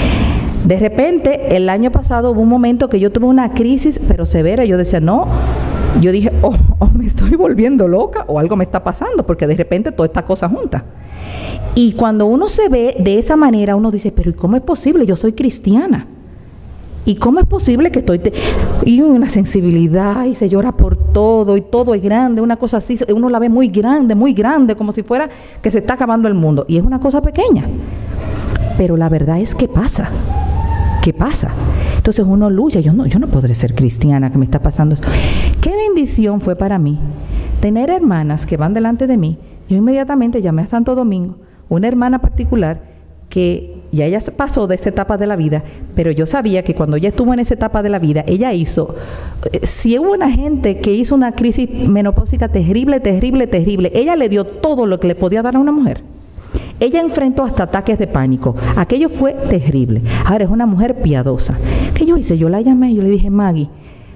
De repente, el año pasado hubo un momento que yo tuve una crisis, pero severa. Yo decía, no, yo dije, oh, oh, me estoy volviendo loca, o algo me está pasando, porque de repente toda esta cosa junta. Y cuando uno se ve de esa manera, uno dice, pero ¿y cómo es posible? Yo soy cristiana. ¿Y cómo es posible que estoy... Te y una sensibilidad, y se llora por todo, y todo es grande, una cosa así, uno la ve muy grande, muy grande, como si fuera que se está acabando el mundo. Y es una cosa pequeña. Pero la verdad es que pasa. ¿Qué pasa? Entonces uno lucha. Yo no, yo no podré ser cristiana, que me está pasando esto. Qué bendición fue para mí tener hermanas que van delante de mí. Yo inmediatamente llamé a Santo Domingo, una hermana particular que ya ella pasó de esa etapa de la vida, pero yo sabía que cuando ella estuvo en esa etapa de la vida, ella hizo, si hubo una gente que hizo una crisis menopáusica terrible, terrible, terrible, ella le dio todo lo que le podía dar a una mujer. Ella enfrentó hasta ataques de pánico. Aquello fue terrible. Ahora es una mujer piadosa. ¿Qué yo hice? Yo la llamé y yo le dije, Maggie,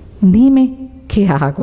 dime qué hago.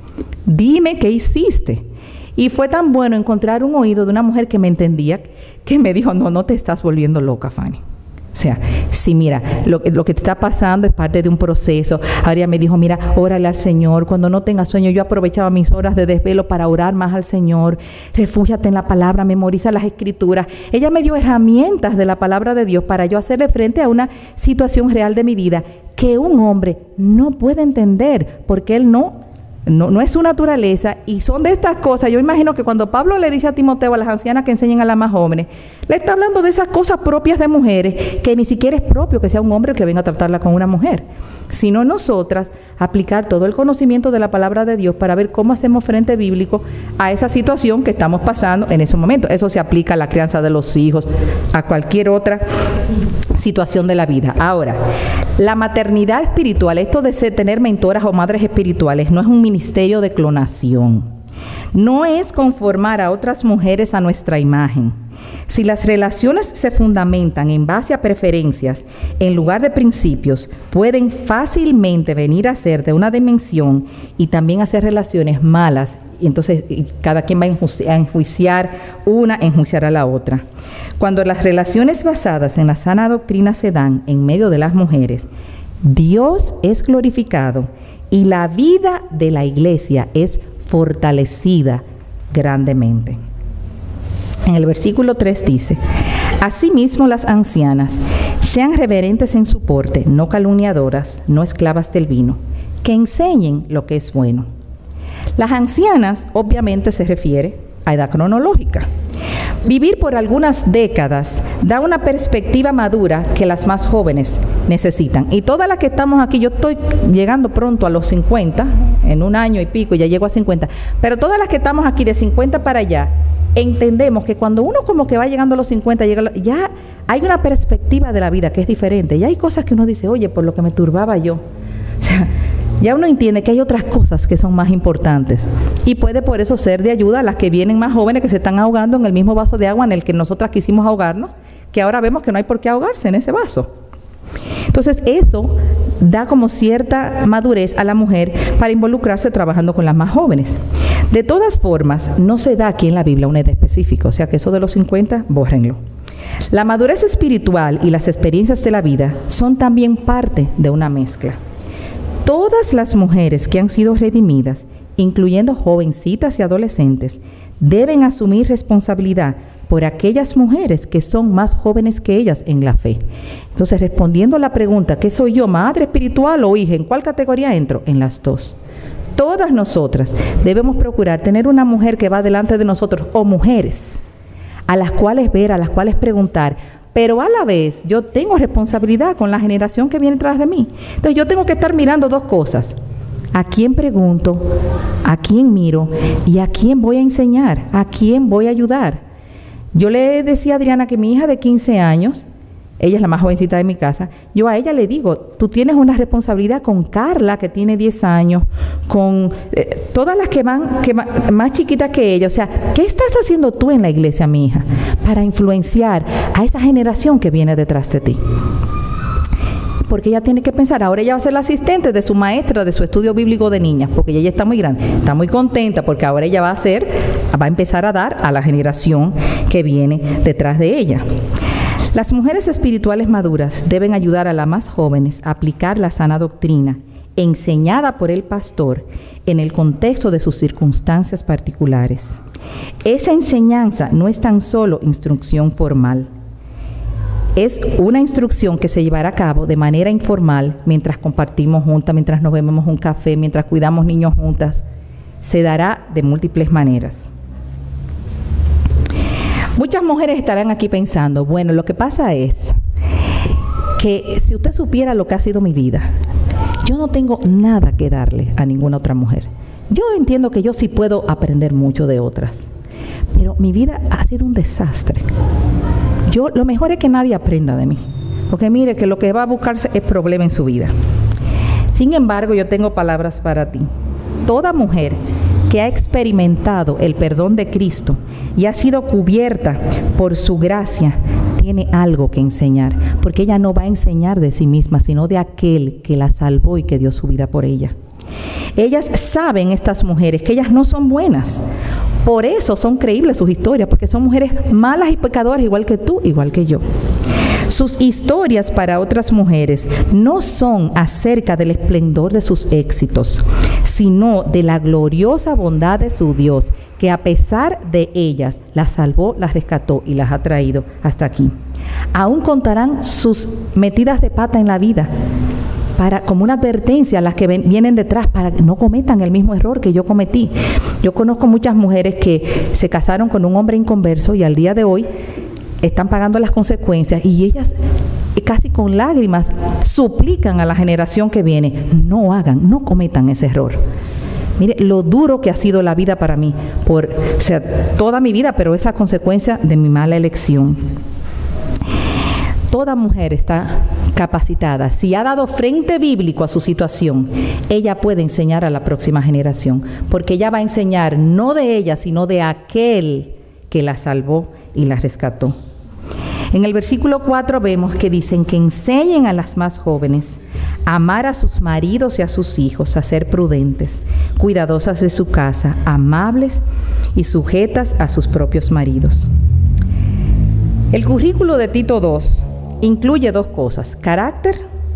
Dime qué hiciste. Y fue tan bueno encontrar un oído de una mujer que me entendía, que me dijo, no, no te estás volviendo loca, Fanny. O sea, sí, mira, lo, lo que te está pasando es parte de un proceso. Ahora ella me dijo, mira, órale al Señor. Cuando no tengas sueño, yo aprovechaba mis horas de desvelo para orar más al Señor. Refúgiate en la palabra, memoriza las escrituras. Ella me dio herramientas de la palabra de Dios para yo hacerle frente a una situación real de mi vida que un hombre no puede entender, porque él no... No, no es su naturaleza, y son de estas cosas. Yo imagino que cuando Pablo le dice a Timoteo, a las ancianas que enseñen a las más jóvenes, le está hablando de esas cosas propias de mujeres, que ni siquiera es propio que sea un hombre el que venga a tratarla con una mujer, sino nosotras aplicar todo el conocimiento de la palabra de Dios para ver cómo hacemos frente bíblico a esa situación que estamos pasando en ese momento. Eso se aplica a la crianza de los hijos, a cualquier otra situación de la vida. Ahora, la maternidad espiritual, esto de ser, tener mentoras o madres espirituales, no es un ministerio de clonación. No es conformar a otras mujeres a nuestra imagen. Si las relaciones se fundamentan en base a preferencias en lugar de principios, pueden fácilmente venir a ser de una dimensión y también hacer relaciones malas. Y entonces cada quien va a enjuiciar una, enjuiciar a la otra. Cuando las relaciones basadas en la sana doctrina se dan en medio de las mujeres, Dios es glorificado y la vida de la iglesia es fortalecida grandemente. En el versículo tres dice, asimismo las ancianas sean reverentes en su porte, no calumniadoras, no esclavas del vino, que enseñen lo que es bueno. Las ancianas obviamente se refiere a edad cronológica. Vivir por algunas décadas da una perspectiva madura que las más jóvenes necesitan. Y todas las que estamos aquí, yo estoy llegando pronto a los cincuenta, en un año y pico ya llego a cincuenta, pero todas las que estamos aquí de cincuenta para allá, entendemos que cuando uno como que va llegando a los cincuenta, llega, ya hay una perspectiva de la vida que es diferente. Ya hay cosas que uno dice, oye, por lo que me turbaba yo. O sea, ya uno entiende que hay otras cosas que son más importantes y puede por eso ser de ayuda a las que vienen más jóvenes, que se están ahogando en el mismo vaso de agua en el que nosotras quisimos ahogarnos, que ahora vemos que no hay por qué ahogarse en ese vaso. Entonces eso da como cierta madurez a la mujer para involucrarse trabajando con las más jóvenes. De todas formas, no se da aquí en la Biblia una edad específica, o sea que eso de los cincuenta, bórrenlo. La madurez espiritual y las experiencias de la vida son también parte de una mezcla. Todas las mujeres que han sido redimidas, incluyendo jovencitas y adolescentes, deben asumir responsabilidad por aquellas mujeres que son más jóvenes que ellas en la fe. Entonces, respondiendo a la pregunta, ¿qué soy yo, madre espiritual o hija? ¿En cuál categoría entro? En las dos. Todas nosotras debemos procurar tener una mujer que va delante de nosotros, o mujeres, a las cuales ver, a las cuales preguntar, pero a la vez yo tengo responsabilidad con la generación que viene tras de mí. Entonces yo tengo que estar mirando dos cosas: a quién pregunto, a quién miro y a quién voy a enseñar, a quién voy a ayudar. Yo le decía a Adriana que mi hija de quince años, ella es la más jovencita de mi casa, yo a ella le digo, tú tienes una responsabilidad con Carla, que tiene diez años, con eh, todas las que van que más chiquitas que ella. O sea, ¿qué estás haciendo tú en la iglesia, mi hija, para influenciar a esa generación que viene detrás de ti? Porque ella tiene que pensar, ahora ella va a ser la asistente de su maestra de su estudio bíblico de niñas, porque ella ya está muy grande, está muy contenta, porque ahora ella va a hacer, va a empezar a dar a la generación que viene detrás de ella. Las mujeres espirituales maduras deben ayudar a las más jóvenes a aplicar la sana doctrina enseñada por el pastor en el contexto de sus circunstancias particulares. Esa enseñanza no es tan solo instrucción formal. Es una instrucción que se llevará a cabo de manera informal mientras compartimos juntas, mientras nos bebemos un café, mientras cuidamos niños juntas. Se dará de múltiples maneras. Muchas mujeres estarán aquí pensando, bueno, lo que pasa es que si usted supiera lo que ha sido mi vida, yo no tengo nada que darle a ninguna otra mujer. Yo entiendo que yo sí puedo aprender mucho de otras, pero mi vida ha sido un desastre. Yo, lo mejor es que nadie aprenda de mí, porque mire que lo que va a buscarse es problema en su vida. Sin embargo, yo tengo palabras para ti. Toda mujer que ha experimentado el perdón de Cristo y ha sido cubierta por su gracia, tiene algo que enseñar, porque ella no va a enseñar de sí misma, sino de aquel que la salvó y que dio su vida por ella. Ellas saben, estas mujeres, que ellas no son buenas. Por eso son creíbles sus historias, porque son mujeres malas y pecadoras, igual que tú, igual que yo. Sus historias para otras mujeres no son acerca del esplendor de sus éxitos, sino de la gloriosa bondad de su Dios, que a pesar de ellas las salvó, las rescató y las ha traído hasta aquí. Aún contarán sus metidas de pata en la vida, para, como una advertencia a las que ven, vienen detrás, para que no cometan el mismo error que yo cometí. Yo conozco muchas mujeres que se casaron con un hombre inconverso y al día de hoy están pagando las consecuencias, y ellas casi con lágrimas suplican a la generación que viene, no hagan, no cometan ese error. Mire lo duro que ha sido la vida para mí, por, o sea, toda mi vida, pero es la consecuencia de mi mala elección. Toda mujer está capacitada. Si ha dado frente bíblico a su situación, ella puede enseñar a la próxima generación, porque ella va a enseñar no de ella, sino de aquel que la salvó y la rescató. En el versículo cuatro vemos que dicen que enseñen a las más jóvenes a amar a sus maridos y a sus hijos, a ser prudentes, cuidadosas de su casa, amables y sujetas a sus propios maridos. El currículo de Tito dos incluye dos cosas: carácter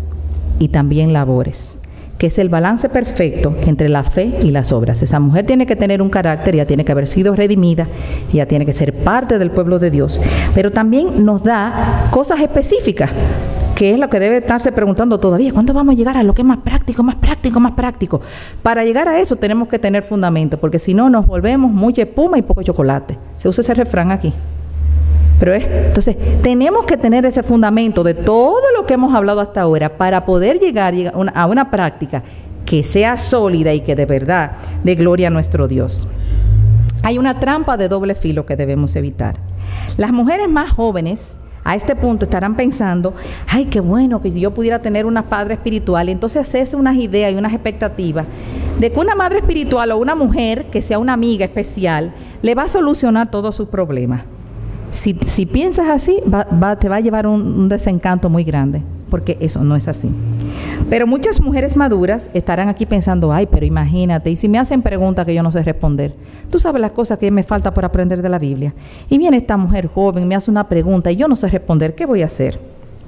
y también labores, que es el balance perfecto entre la fe y las obras. Esa mujer tiene que tener un carácter, ella tiene que haber sido redimida, ella tiene que ser parte del pueblo de Dios, pero también nos da cosas específicas, que es lo que debe estarse preguntando todavía: ¿cuándo vamos a llegar a lo que es más práctico, más práctico, más práctico? Para llegar a eso tenemos que tener fundamento, porque si no nos volvemos mucha espuma y poco chocolate. Se usa ese refrán aquí. Pero es, entonces, tenemos que tener ese fundamento de todo lo que hemos hablado hasta ahora para poder llegar a una práctica que sea sólida y que de verdad dé gloria a nuestro Dios. Hay una trampa de doble filo que debemos evitar. Las mujeres más jóvenes a este punto estarán pensando: ay, qué bueno que si yo pudiera tener una padre espiritual. Y entonces hacerse unas ideas y unas expectativas de que una madre espiritual o una mujer que sea una amiga especial le va a solucionar todos sus problemas. Si, si piensas así, va, va, te va a llevar un, un desencanto muy grande, porque eso no es así. Pero muchas mujeres maduras estarán aquí pensando: ay, pero imagínate, y si me hacen preguntas que yo no sé responder. Tú sabes las cosas que me falta por aprender de la Biblia. Y viene esta mujer joven, me hace una pregunta y yo no sé responder, ¿qué voy a hacer?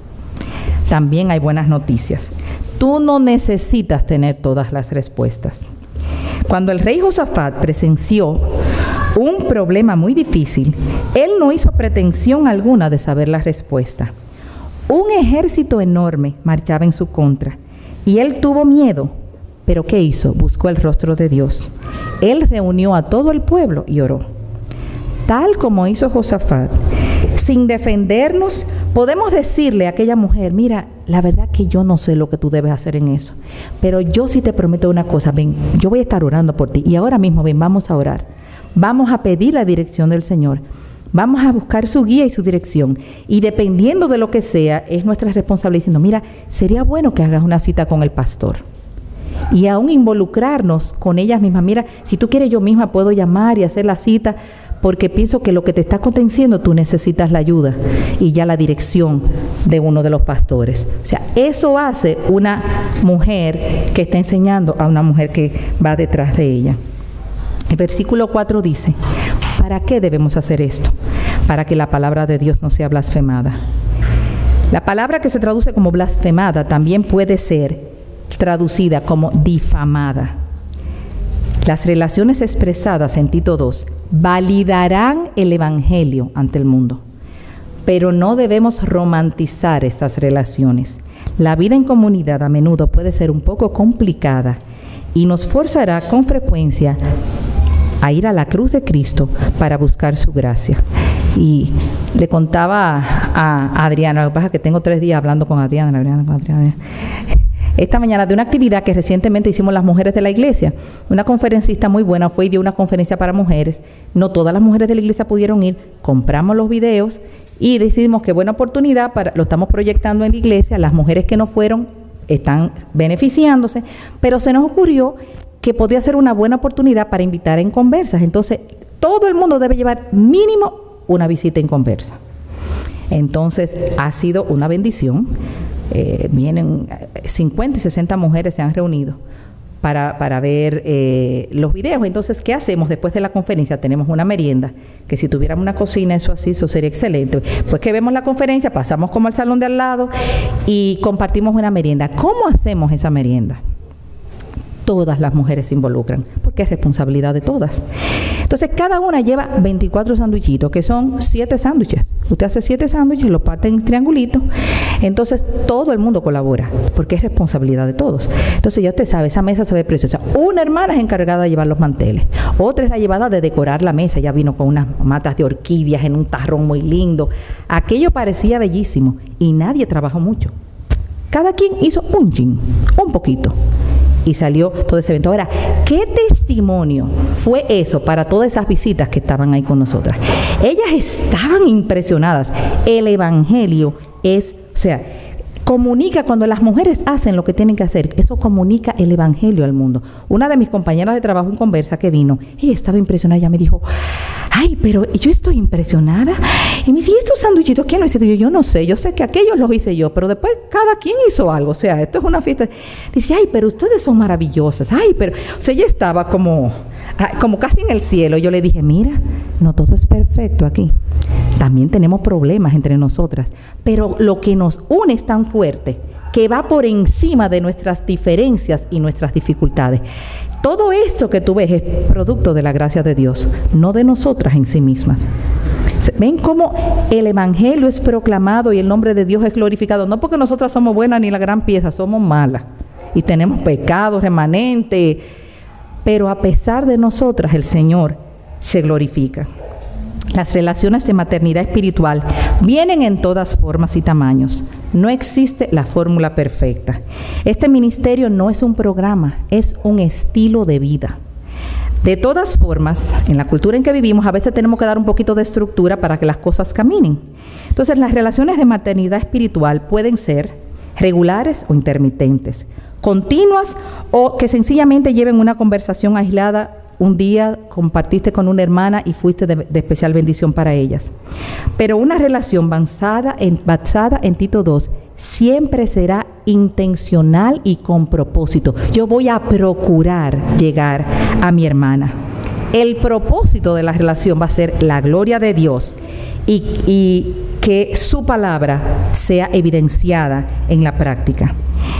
También hay buenas noticias. Tú no necesitas tener todas las respuestas. Cuando el rey Josafat presenció un problema muy difícil, él no hizo pretensión alguna de saber la respuesta. Un ejército enorme marchaba en su contra y él tuvo miedo, pero ¿qué hizo? Buscó el rostro de Dios. Él reunió a todo el pueblo y oró. Tal como hizo Josafat, sin defendernos, podemos decirle a aquella mujer: mira, la verdad que yo no sé lo que tú debes hacer en eso, pero yo sí te prometo una cosa, ven, yo voy a estar orando por ti, y ahora mismo ven, vamos a orar. Vamos a pedir la dirección del Señor. Vamos a buscar su guía y su dirección. Y dependiendo de lo que sea, es nuestra responsabilidad diciendo: mira, sería bueno que hagas una cita con el pastor. Y aún involucrarnos con ellas mismas. Mira, si tú quieres, yo misma puedo llamar y hacer la cita, porque pienso que lo que te está aconteciendo, tú necesitas la ayuda y ya la dirección de uno de los pastores. O sea, eso hace una mujer que está enseñando a una mujer que va detrás de ella. El versículo cuatro dice: ¿para qué debemos hacer esto? Para que la palabra de Dios no sea blasfemada. La palabra que se traduce como blasfemada también puede ser traducida como difamada. Las relaciones expresadas en Tito dos validarán el evangelio ante el mundo. pero no debemos romantizar estas relaciones. La vida en comunidad a menudo puede ser un poco complicada y nos forzará con frecuencia a ir a la cruz de Cristo para buscar su gracia. Y le contaba a Adriana, lo que pasa es que tengo tres días hablando con Adriana, Adriana, con Adriana, esta mañana de una actividad que recientemente hicimos las mujeres de la iglesia. Una conferencista muy buena fue y dio una conferencia para mujeres. No todas las mujeres de la iglesia pudieron ir. Compramos los videos y decidimos que buena oportunidad, para, lo estamos proyectando en la iglesia. Las mujeres que no fueron están beneficiándose, pero se nos ocurrió que podía ser una buena oportunidad para invitar en conversas. Entonces, todo el mundo debe llevar mínimo una visita en conversa. Entonces, ha sido una bendición. Eh, vienen cincuenta y sesenta mujeres, se han reunido para, para ver eh, los videos. Entonces, ¿qué hacemos después de la conferencia? Tenemos una merienda, que si tuviéramos una cocina, eso así, eso sería excelente. Pues que vemos la conferencia, pasamos como al salón de al lado y compartimos una merienda. ¿Cómo hacemos esa merienda? Todas las mujeres se involucran, porque es responsabilidad de todas. Entonces, cada una lleva veinticuatro sándwichitos, que son siete sándwiches. Usted hace siete sándwiches, lo parte en triangulitos. Entonces, todo el mundo colabora, porque es responsabilidad de todos. Entonces, ya usted sabe, esa mesa se ve preciosa. Una hermana es encargada de llevar los manteles. Otra es la llevada de decorar la mesa. Ya vino con unas matas de orquídeas en un tarrón muy lindo. Aquello parecía bellísimo y nadie trabajó mucho. Cada quien hizo un chin, un poquito. Y salió todo ese evento. Ahora, ¿qué testimonio fue eso para todas esas visitas que estaban ahí con nosotras? Ellas estaban impresionadas. El evangelio es, o sea, comunica, cuando las mujeres hacen lo que tienen que hacer, eso comunica el evangelio al mundo. Una de mis compañeras de trabajo en conversa que vino, ella estaba impresionada, ella me dijo, ay, pero yo estoy impresionada. Y me dice, ¿y estos sándwichitos quién los hizo? Y yo, yo no sé, yo sé que aquellos los hice yo, pero después cada quien hizo algo. O sea, esto es una fiesta. Dice, ay, pero ustedes son maravillosas. Ay, pero, o sea, ella estaba como, como casi en el cielo. Yo le dije, mira, no todo es perfecto aquí. También tenemos problemas entre nosotras, pero lo que nos une es tan fuerte que va por encima de nuestras diferencias y nuestras dificultades. Todo esto que tú ves es producto de la gracia de Dios, no de nosotras en sí mismas. ¿Ven cómo el evangelio es proclamado y el nombre de Dios es glorificado? No porque nosotras somos buenas ni la gran pieza, somos malas y tenemos pecados remanentes, pero a pesar de nosotras el Señor se glorifica. Las relaciones de maternidad espiritual vienen en todas formas y tamaños. No existe la fórmula perfecta. Este ministerio no es un programa, es un estilo de vida. De todas formas, en la cultura en que vivimos, a veces tenemos que dar un poquito de estructura para que las cosas caminen. Entonces, las relaciones de maternidad espiritual pueden ser regulares o intermitentes, continuas o que sencillamente lleven una conversación aislada. Un día compartiste con una hermana y fuiste de, de especial bendición para ellas. Pero una relación basada en, basada en Tito dos siempre será intencional y con propósito. Yo voy a procurar llegar a mi hermana. El propósito de la relación va a ser la gloria de Dios y, y que su palabra sea evidenciada en la práctica.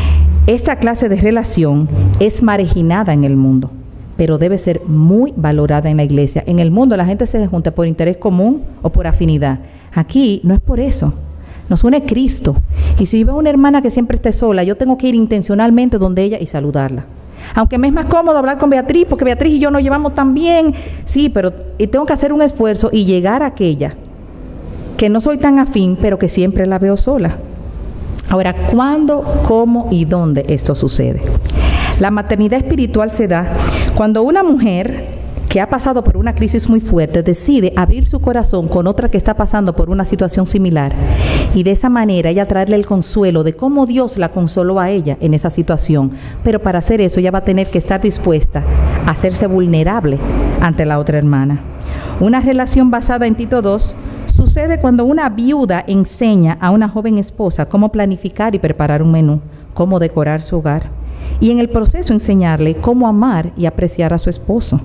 Esta clase de relación es marginada en el mundo, pero debe ser muy valorada en la iglesia. En el mundo la gente se junta por interés común o por afinidad. Aquí no es por eso. Nos une Cristo. Y si yo veo una hermana que siempre esté sola, yo tengo que ir intencionalmente donde ella y saludarla. Aunque me es más cómodo hablar con Beatriz, porque Beatriz y yo nos llevamos tan bien. Sí, pero tengo que hacer un esfuerzo y llegar a aquella que no soy tan afín, pero que siempre la veo sola. Ahora, ¿cuándo, cómo y dónde esto sucede? La maternidad espiritual se da cuando una mujer que ha pasado por una crisis muy fuerte decide abrir su corazón con otra que está pasando por una situación similar y de esa manera ella traerle el consuelo de cómo Dios la consoló a ella en esa situación. Pero para hacer eso ella va a tener que estar dispuesta a hacerse vulnerable ante la otra hermana. Una relación basada en Tito dos sucede cuando una viuda enseña a una joven esposa cómo planificar y preparar un menú, cómo decorar su hogar, y en el proceso enseñarle cómo amar y apreciar a su esposo.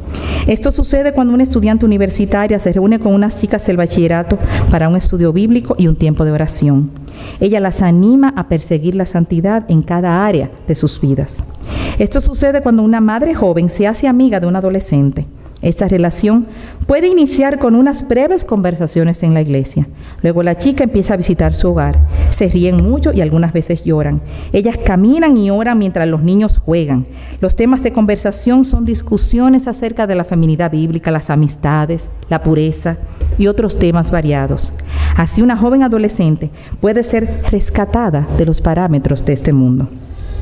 Esto sucede cuando una estudiante universitaria se reúne con unas chicas del bachillerato para un estudio bíblico y un tiempo de oración. Ella las anima a perseguir la santidad en cada área de sus vidas. Esto sucede cuando una madre joven se hace amiga de un adolescente Esta relación puede iniciar con unas breves conversaciones en la iglesia. Luego la chica empieza a visitar su hogar. Se ríen mucho y algunas veces lloran. Ellas caminan y oran mientras los niños juegan. Los temas de conversación son discusiones acerca de la feminidad bíblica, las amistades, la pureza y otros temas variados. Así una joven adolescente puede ser rescatada de los parámetros de este mundo.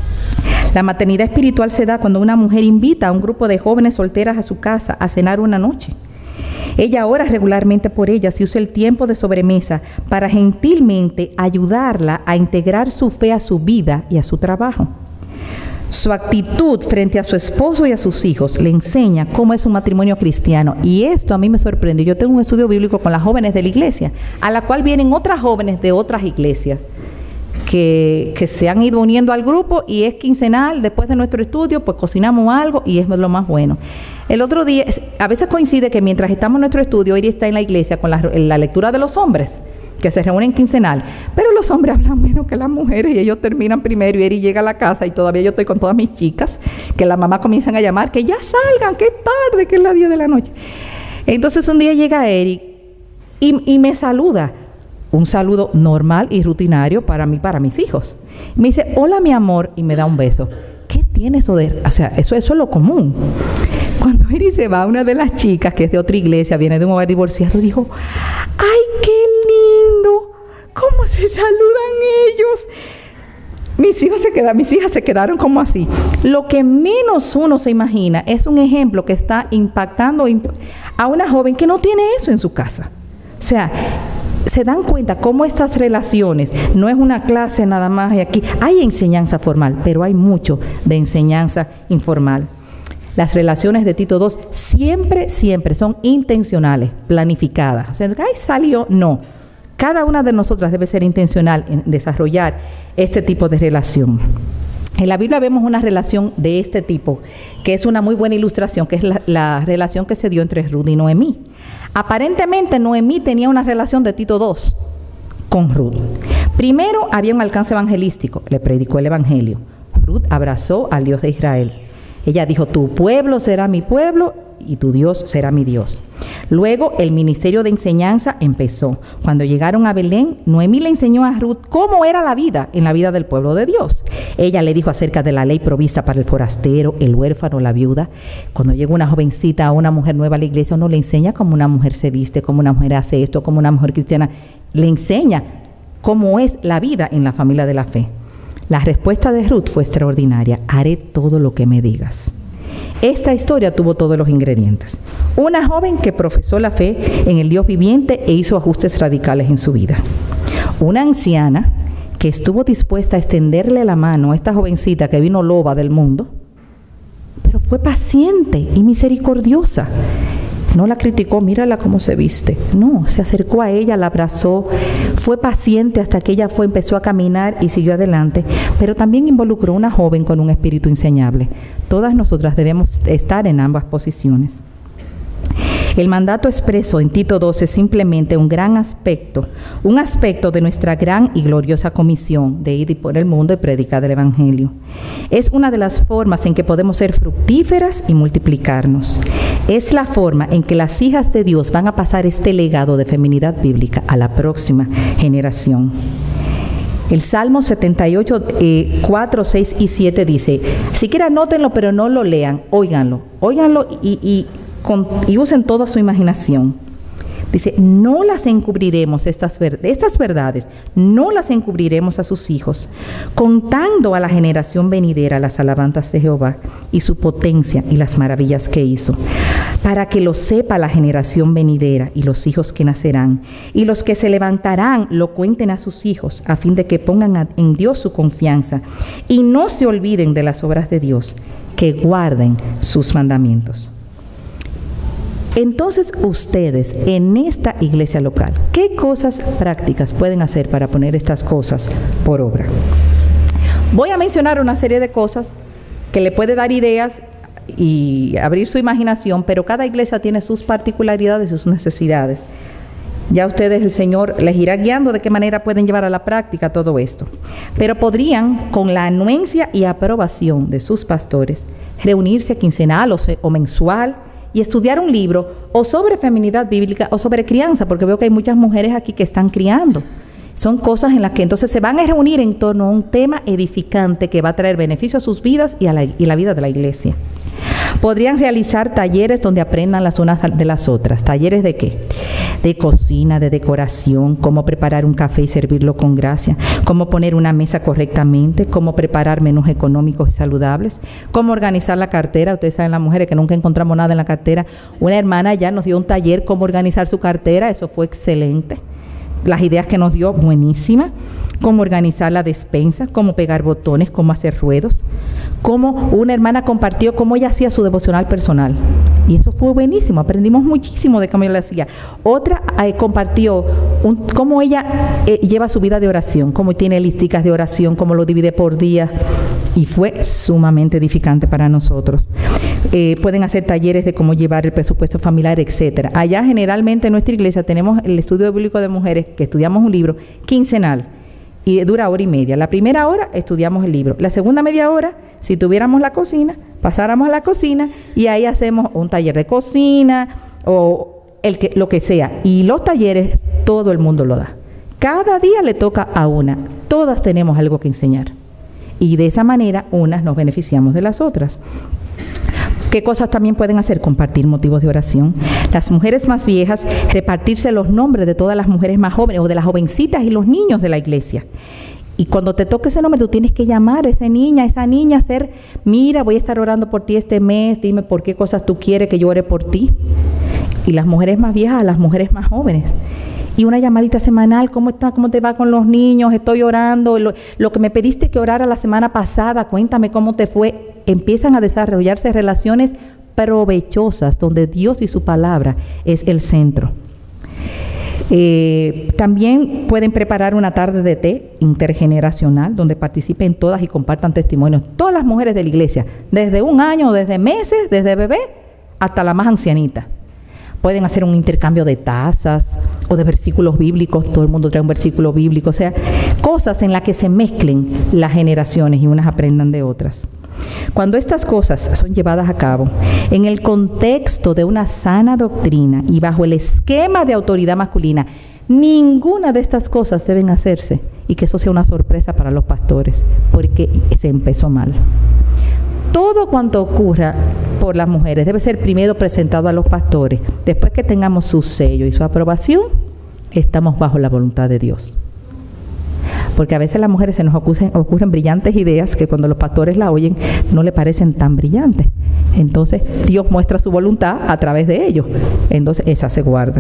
La maternidad espiritual se da cuando una mujer invita a un grupo de jóvenes solteras a su casa a cenar una noche. Ella ora regularmente por ellas y usa el tiempo de sobremesa para gentilmente ayudarla a integrar su fe a su vida y a su trabajo. Su actitud frente a su esposo y a sus hijos le enseña cómo es un matrimonio cristiano. Y esto a mí me sorprende. Yo tengo un estudio bíblico con las jóvenes de la iglesia, a la cual vienen otras jóvenes de otras iglesias. Que, que se han ido uniendo al grupo y es quincenal, después de nuestro estudio, pues cocinamos algo y es lo más bueno. El otro día, a veces coincide que mientras estamos en nuestro estudio, Eri está en la iglesia con la, la lectura de los hombres, que se reúnen quincenal, pero los hombres hablan menos que las mujeres y ellos terminan primero y Eri llega a la casa y todavía yo estoy con todas mis chicas, que las mamás comienzan a llamar, que ya salgan, que es tarde, que es las diez de la noche. Entonces un día llega Eri y, y me saluda. Un saludo normal y rutinario para mí, para mis hijos. Me dice, hola mi amor, y me da un beso. ¿Qué tiene eso de...? O sea, eso, eso es lo común. Cuando Eri se va, una de las chicas, que es de otra iglesia, viene de un hogar divorciado, dijo, ¡ay, qué lindo! ¿Cómo se saludan ellos? Mis hijos se quedaron, mis hijas se quedaron como así. Lo que menos uno se imagina es un ejemplo que está impactando a una joven que no tiene eso en su casa. O sea... Se dan cuenta cómo estas relaciones, no es una clase nada más y aquí, hay enseñanza formal, pero hay mucho de enseñanza informal. Las relaciones de Tito dos siempre, siempre son intencionales, planificadas. O sea, ay, salió, no. Cada una de nosotras debe ser intencional en desarrollar este tipo de relación. En la Biblia vemos una relación de este tipo, que es una muy buena ilustración, que es la, la relación que se dio entre Ruth y Noemí. Aparentemente Noemí tenía una relación de Tito dos con Ruth. Primero había un alcance evangelístico, le predicó el evangelio. Ruth abrazó al Dios de Israel. Ella dijo, tu pueblo será mi pueblo y tu Dios será mi Dios. Luego el ministerio de enseñanza empezó. Cuando llegaron a Belén, Noemí le enseñó a Ruth cómo era la vida en la vida del pueblo de Dios. Ella le dijo acerca de la ley provista para el forastero, el huérfano, la viuda. Cuando llega una jovencita o una mujer nueva a la iglesia, uno le enseña cómo una mujer se viste, cómo una mujer hace esto, cómo una mujer cristiana. Le enseña cómo es la vida en la familia de la fe. La respuesta de Ruth fue extraordinaria. Haré todo lo que me digas. Esta historia tuvo todos los ingredientes. Una joven que profesó la fe en el Dios viviente e hizo ajustes radicales en su vida. Una anciana que estuvo dispuesta a extenderle la mano a esta jovencita que vino loba del mundo, pero fue paciente y misericordiosa. No la criticó, mírala cómo se viste. No, se acercó a ella, la abrazó, fue paciente hasta que ella fue, empezó a caminar y siguió adelante, pero también involucró a una joven con un espíritu enseñable. Todas nosotras debemos estar en ambas posiciones. El mandato expreso en Tito dos es simplemente un gran aspecto, un aspecto de nuestra gran y gloriosa comisión de ir por el mundo y predicar el Evangelio. Es una de las formas en que podemos ser fructíferas y multiplicarnos. Es la forma en que las hijas de Dios van a pasar este legado de feminidad bíblica a la próxima generación. El Salmo setenta y ocho, eh, cuatro, seis y siete dice, siquiera anótenlo pero no lo lean, óiganlo, óiganlo y... y Con, y usen toda su imaginación. Dice, no las encubriremos, estas, ver, estas verdades, no las encubriremos a sus hijos, contando a la generación venidera las alabanzas de Jehová y su potencia y las maravillas que hizo, para que lo sepa la generación venidera y los hijos que nacerán, y los que se levantarán lo cuenten a sus hijos, a fin de que pongan a, en Dios su confianza, y no se olviden de las obras de Dios, que guarden sus mandamientos. Entonces ustedes en esta iglesia local, ¿qué cosas prácticas pueden hacer para poner estas cosas por obra? Voy a mencionar una serie de cosas que le puede dar ideas y abrir su imaginación, pero cada iglesia tiene sus particularidades y sus necesidades. Ya ustedes, el Señor les irá guiando de qué manera pueden llevar a la práctica todo esto. Pero podrían, con la anuencia y aprobación de sus pastores, reunirse quincenal o, se, o mensual, y estudiar un libro o sobre feminidad bíblica o sobre crianza, porque veo que hay muchas mujeres aquí que están criando. Son cosas en las que entonces se van a reunir en torno a un tema edificante que va a traer beneficio a sus vidas y a la, y la vida de la iglesia. Podrían realizar talleres donde aprendan las unas de las otras. ¿Talleres de qué? De cocina, de decoración, cómo preparar un café y servirlo con gracia, cómo poner una mesa correctamente, cómo preparar menús económicos y saludables, cómo organizar la cartera. Ustedes saben, las mujeres que nunca encontramos nada en la cartera. Una hermana ya nos dio un taller cómo organizar su cartera, eso fue excelente. Las ideas que nos dio, buenísimas. Cómo organizar la despensa, cómo pegar botones, cómo hacer ruedos. Cómo una hermana compartió cómo ella hacía su devocional personal. Y eso fue buenísimo, aprendimos muchísimo de cómo ella lo hacía. Otra eh, compartió un, cómo ella eh, lleva su vida de oración, cómo tiene listicas de oración, cómo lo divide por día. Y fue sumamente edificante para nosotros. Eh, pueden hacer talleres de cómo llevar el presupuesto familiar, etcétera. Allá generalmente en nuestra iglesia tenemos el estudio bíblico de mujeres, que estudiamos un libro quincenal y dura hora y media. La primera hora estudiamos el libro. La segunda media hora, si tuviéramos la cocina, pasáramos a la cocina y ahí hacemos un taller de cocina o el que, lo que sea. Y los talleres todo el mundo lo da. Cada día le toca a una. Todas tenemos algo que enseñar. Y de esa manera, unas nos beneficiamos de las otras. ¿Qué cosas también pueden hacer? Compartir motivos de oración. Las mujeres más viejas, repartirse los nombres de todas las mujeres más jóvenes o de las jovencitas y los niños de la iglesia. Y cuando te toque ese nombre, tú tienes que llamar a esa niña, a esa niña, hacer, mira, voy a estar orando por ti este mes, dime por qué cosas tú quieres que yo ore por ti. Y las mujeres más viejas a las mujeres más jóvenes. Y una llamadita semanal, ¿cómo está? ¿Cómo te va con los niños? Estoy orando. Lo, lo que me pediste que orara la semana pasada, cuéntame cómo te fue. Empiezan a desarrollarse relaciones provechosas, donde Dios y su palabra es el centro. Eh, también pueden preparar una tarde de té intergeneracional, donde participen todas y compartan testimonios. Todas las mujeres de la iglesia, desde un año, desde meses, desde bebé, hasta la más ancianita. Pueden hacer un intercambio de tazas o de versículos bíblicos, todo el mundo trae un versículo bíblico, o sea, cosas en las que se mezclen las generaciones y unas aprendan de otras. Cuando estas cosas son llevadas a cabo en el contexto de una sana doctrina y bajo el esquema de autoridad masculina, ninguna de estas cosas deben hacerse y que eso sea una sorpresa para los pastores, porque se empezó mal. Todo cuanto ocurra por las mujeres debe ser primero presentado a los pastores. Después que tengamos su sello y su aprobación, estamos bajo la voluntad de Dios. Porque a veces a las mujeres se nos ocurren, ocurren brillantes ideas que cuando los pastores la oyen no le parecen tan brillantes. Entonces Dios muestra su voluntad a través de ellos. Entonces esa se guarda.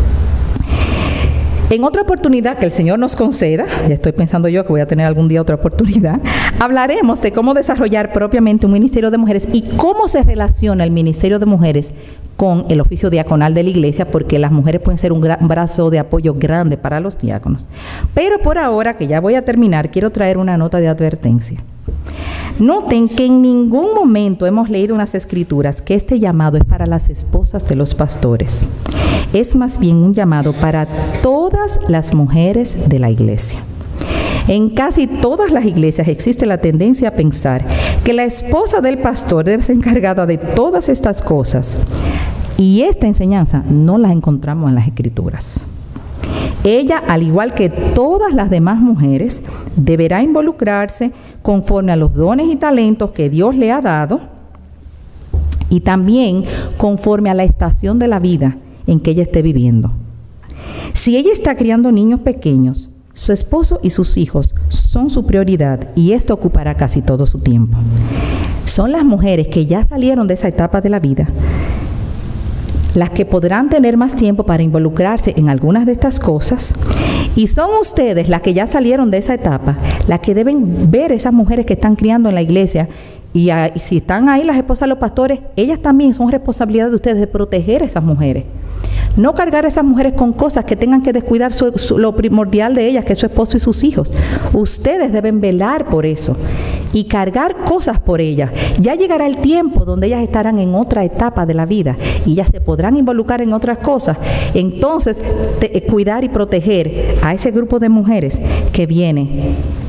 En otra oportunidad que el Señor nos conceda, ya estoy pensando yo que voy a tener algún día otra oportunidad, hablaremos de cómo desarrollar propiamente un ministerio de mujeres y cómo se relaciona el ministerio de mujeres con el oficio diaconal de la iglesia, porque las mujeres pueden ser un gran brazo de apoyo grande para los diáconos. Pero por ahora, que ya voy a terminar, quiero traer una nota de advertencia. Noten que en ningún momento hemos leído en las Escrituras que este llamado es para las esposas de los pastores. Es más bien un llamado para todas las mujeres de la iglesia. En casi todas las iglesias existe la tendencia a pensar que la esposa del pastor debe ser encargada de todas estas cosas. Y esta enseñanza no la encontramos en las Escrituras. Ella, al igual que todas las demás mujeres, deberá involucrarse conforme a los dones y talentos que Dios le ha dado y también conforme a la estación de la vida en que ella esté viviendo. Si ella está criando niños pequeños, su esposo y sus hijos son su prioridad y esto ocupará casi todo su tiempo. Son las mujeres que ya salieron de esa etapa de la vida las que podrán tener más tiempo para involucrarse en algunas de estas cosas, y son ustedes las que ya salieron de esa etapa, las que deben ver esas mujeres que están criando en la iglesia, y, a, y si están ahí las esposas de los pastores, ellas también son responsabilidad de ustedes de proteger a esas mujeres. No cargar a esas mujeres con cosas que tengan que descuidar su, su, lo primordial de ellas, que es su esposo y sus hijos. Ustedes deben velar por eso y cargar cosas por ellas. Ya llegará el tiempo donde ellas estarán en otra etapa de la vida y ellas se podrán involucrar en otras cosas. Entonces, te, cuidar y proteger a ese grupo de mujeres que viene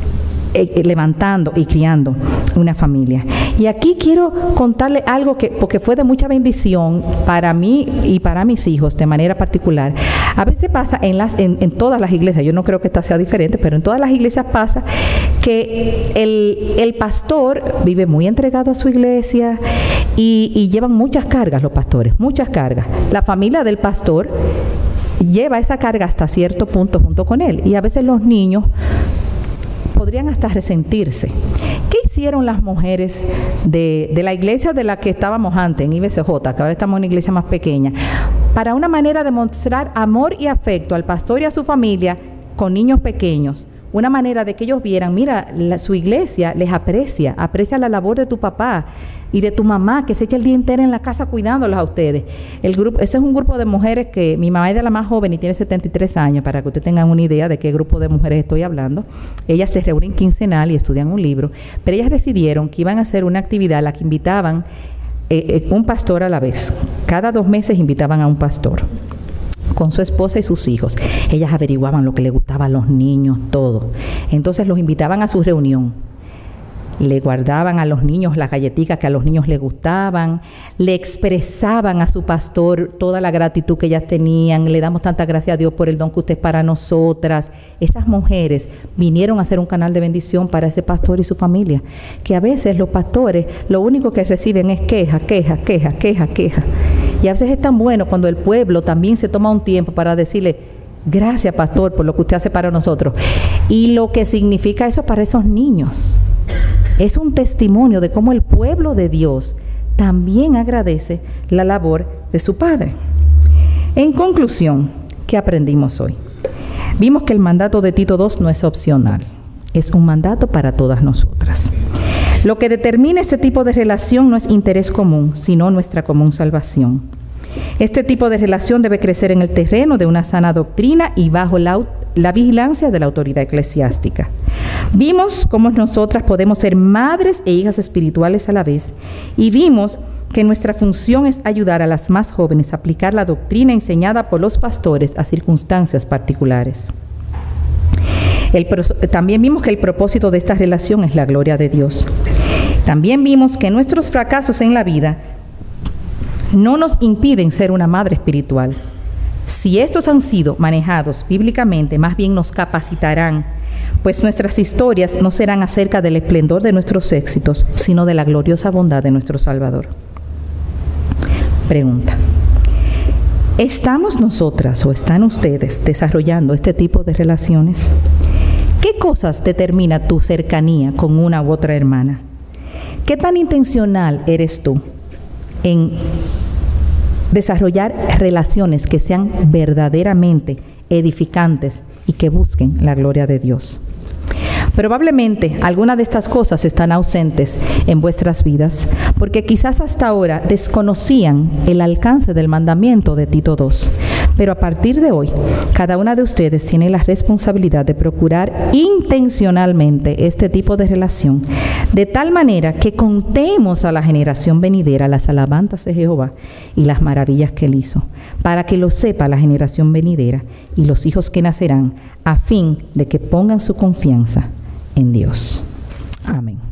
eh, levantando y criando una familia. Y aquí quiero contarle algo que, porque fue de mucha bendición para mí y para mis hijos de manera particular. A veces pasa en, las, en, en todas las iglesias, yo no creo que esta sea diferente, pero en todas las iglesias pasa que el, el pastor vive muy entregado a su iglesia y, y llevan muchas cargas los pastores, muchas cargas. La familia del pastor lleva esa carga hasta cierto punto junto con él, y a veces los niños podrían hasta resentirse. ¿Qué hicieron las mujeres de, de la iglesia de la que estábamos antes, en I B C J, que ahora estamos en una iglesia más pequeña, para una manera de mostrar amor y afecto al pastor y a su familia con niños pequeños? Una manera de que ellos vieran, mira, la, su iglesia les aprecia, aprecia la labor de tu papá y de tu mamá, que se echa el día entero en la casa cuidándolos a ustedes. El grupo, ese es un grupo de mujeres que, mi mamá es de la más joven y tiene setenta y tres años, para que ustedes tengan una idea de qué grupo de mujeres estoy hablando. Ellas se reúnen quincenal y estudian un libro, pero ellas decidieron que iban a hacer una actividad a la que invitaban eh, eh, un pastor a la vez. Cada dos meses invitaban a un pastor con su esposa y sus hijos. Ellas averiguaban lo que le gustaba a los niños, todo. Entonces los invitaban a su reunión. Le guardaban a los niños las galletitas que a los niños les gustaban, le expresaban a su pastor toda la gratitud que ellas tenían, le damos tanta gracias a Dios por el don que usted es para nosotras. Esas mujeres vinieron a ser un canal de bendición para ese pastor y su familia, que a veces los pastores lo único que reciben es queja, queja, queja, queja, queja. Y a veces es tan bueno cuando el pueblo también se toma un tiempo para decirle, gracias pastor por lo que usted hace para nosotros. Y lo que significa eso para esos niños. Es un testimonio de cómo el pueblo de Dios también agradece la labor de su Padre. En conclusión, ¿qué aprendimos hoy? Vimos que el mandato de Tito dos no es opcional, es un mandato para todas nosotras. Lo que determina este tipo de relación no es interés común, sino nuestra común salvación. Este tipo de relación debe crecer en el terreno de una sana doctrina y bajo la, la vigilancia de la autoridad eclesiástica. Vimos cómo nosotras podemos ser madres e hijas espirituales a la vez, y vimos que nuestra función es ayudar a las más jóvenes a aplicar la doctrina enseñada por los pastores a circunstancias particulares. El, también vimos que el propósito de esta relación es la gloria de Dios. También vimos que nuestros fracasos en la vida no nos impiden ser una madre espiritual. Si estos han sido manejados bíblicamente, más bien nos capacitarán, pues nuestras historias no serán acerca del esplendor de nuestros éxitos, sino de la gloriosa bondad de nuestro Salvador. Pregunta: ¿estamos nosotras o están ustedes desarrollando este tipo de relaciones? ¿Qué cosas determina tu cercanía con una u otra hermana? ¿Qué tan intencional eres tú en desarrollar relaciones que sean verdaderamente edificantes y que busquen la gloria de Dios? Probablemente algunas de estas cosas están ausentes en vuestras vidas porque quizás hasta ahora desconocían el alcance del mandamiento de Tito dos. Pero a partir de hoy, cada una de ustedes tiene la responsabilidad de procurar intencionalmente este tipo de relación, de tal manera que contemos a la generación venidera las alabanzas de Jehová y las maravillas que él hizo, para que lo sepa la generación venidera y los hijos que nacerán, a fin de que pongan su confianza en Dios. Amén.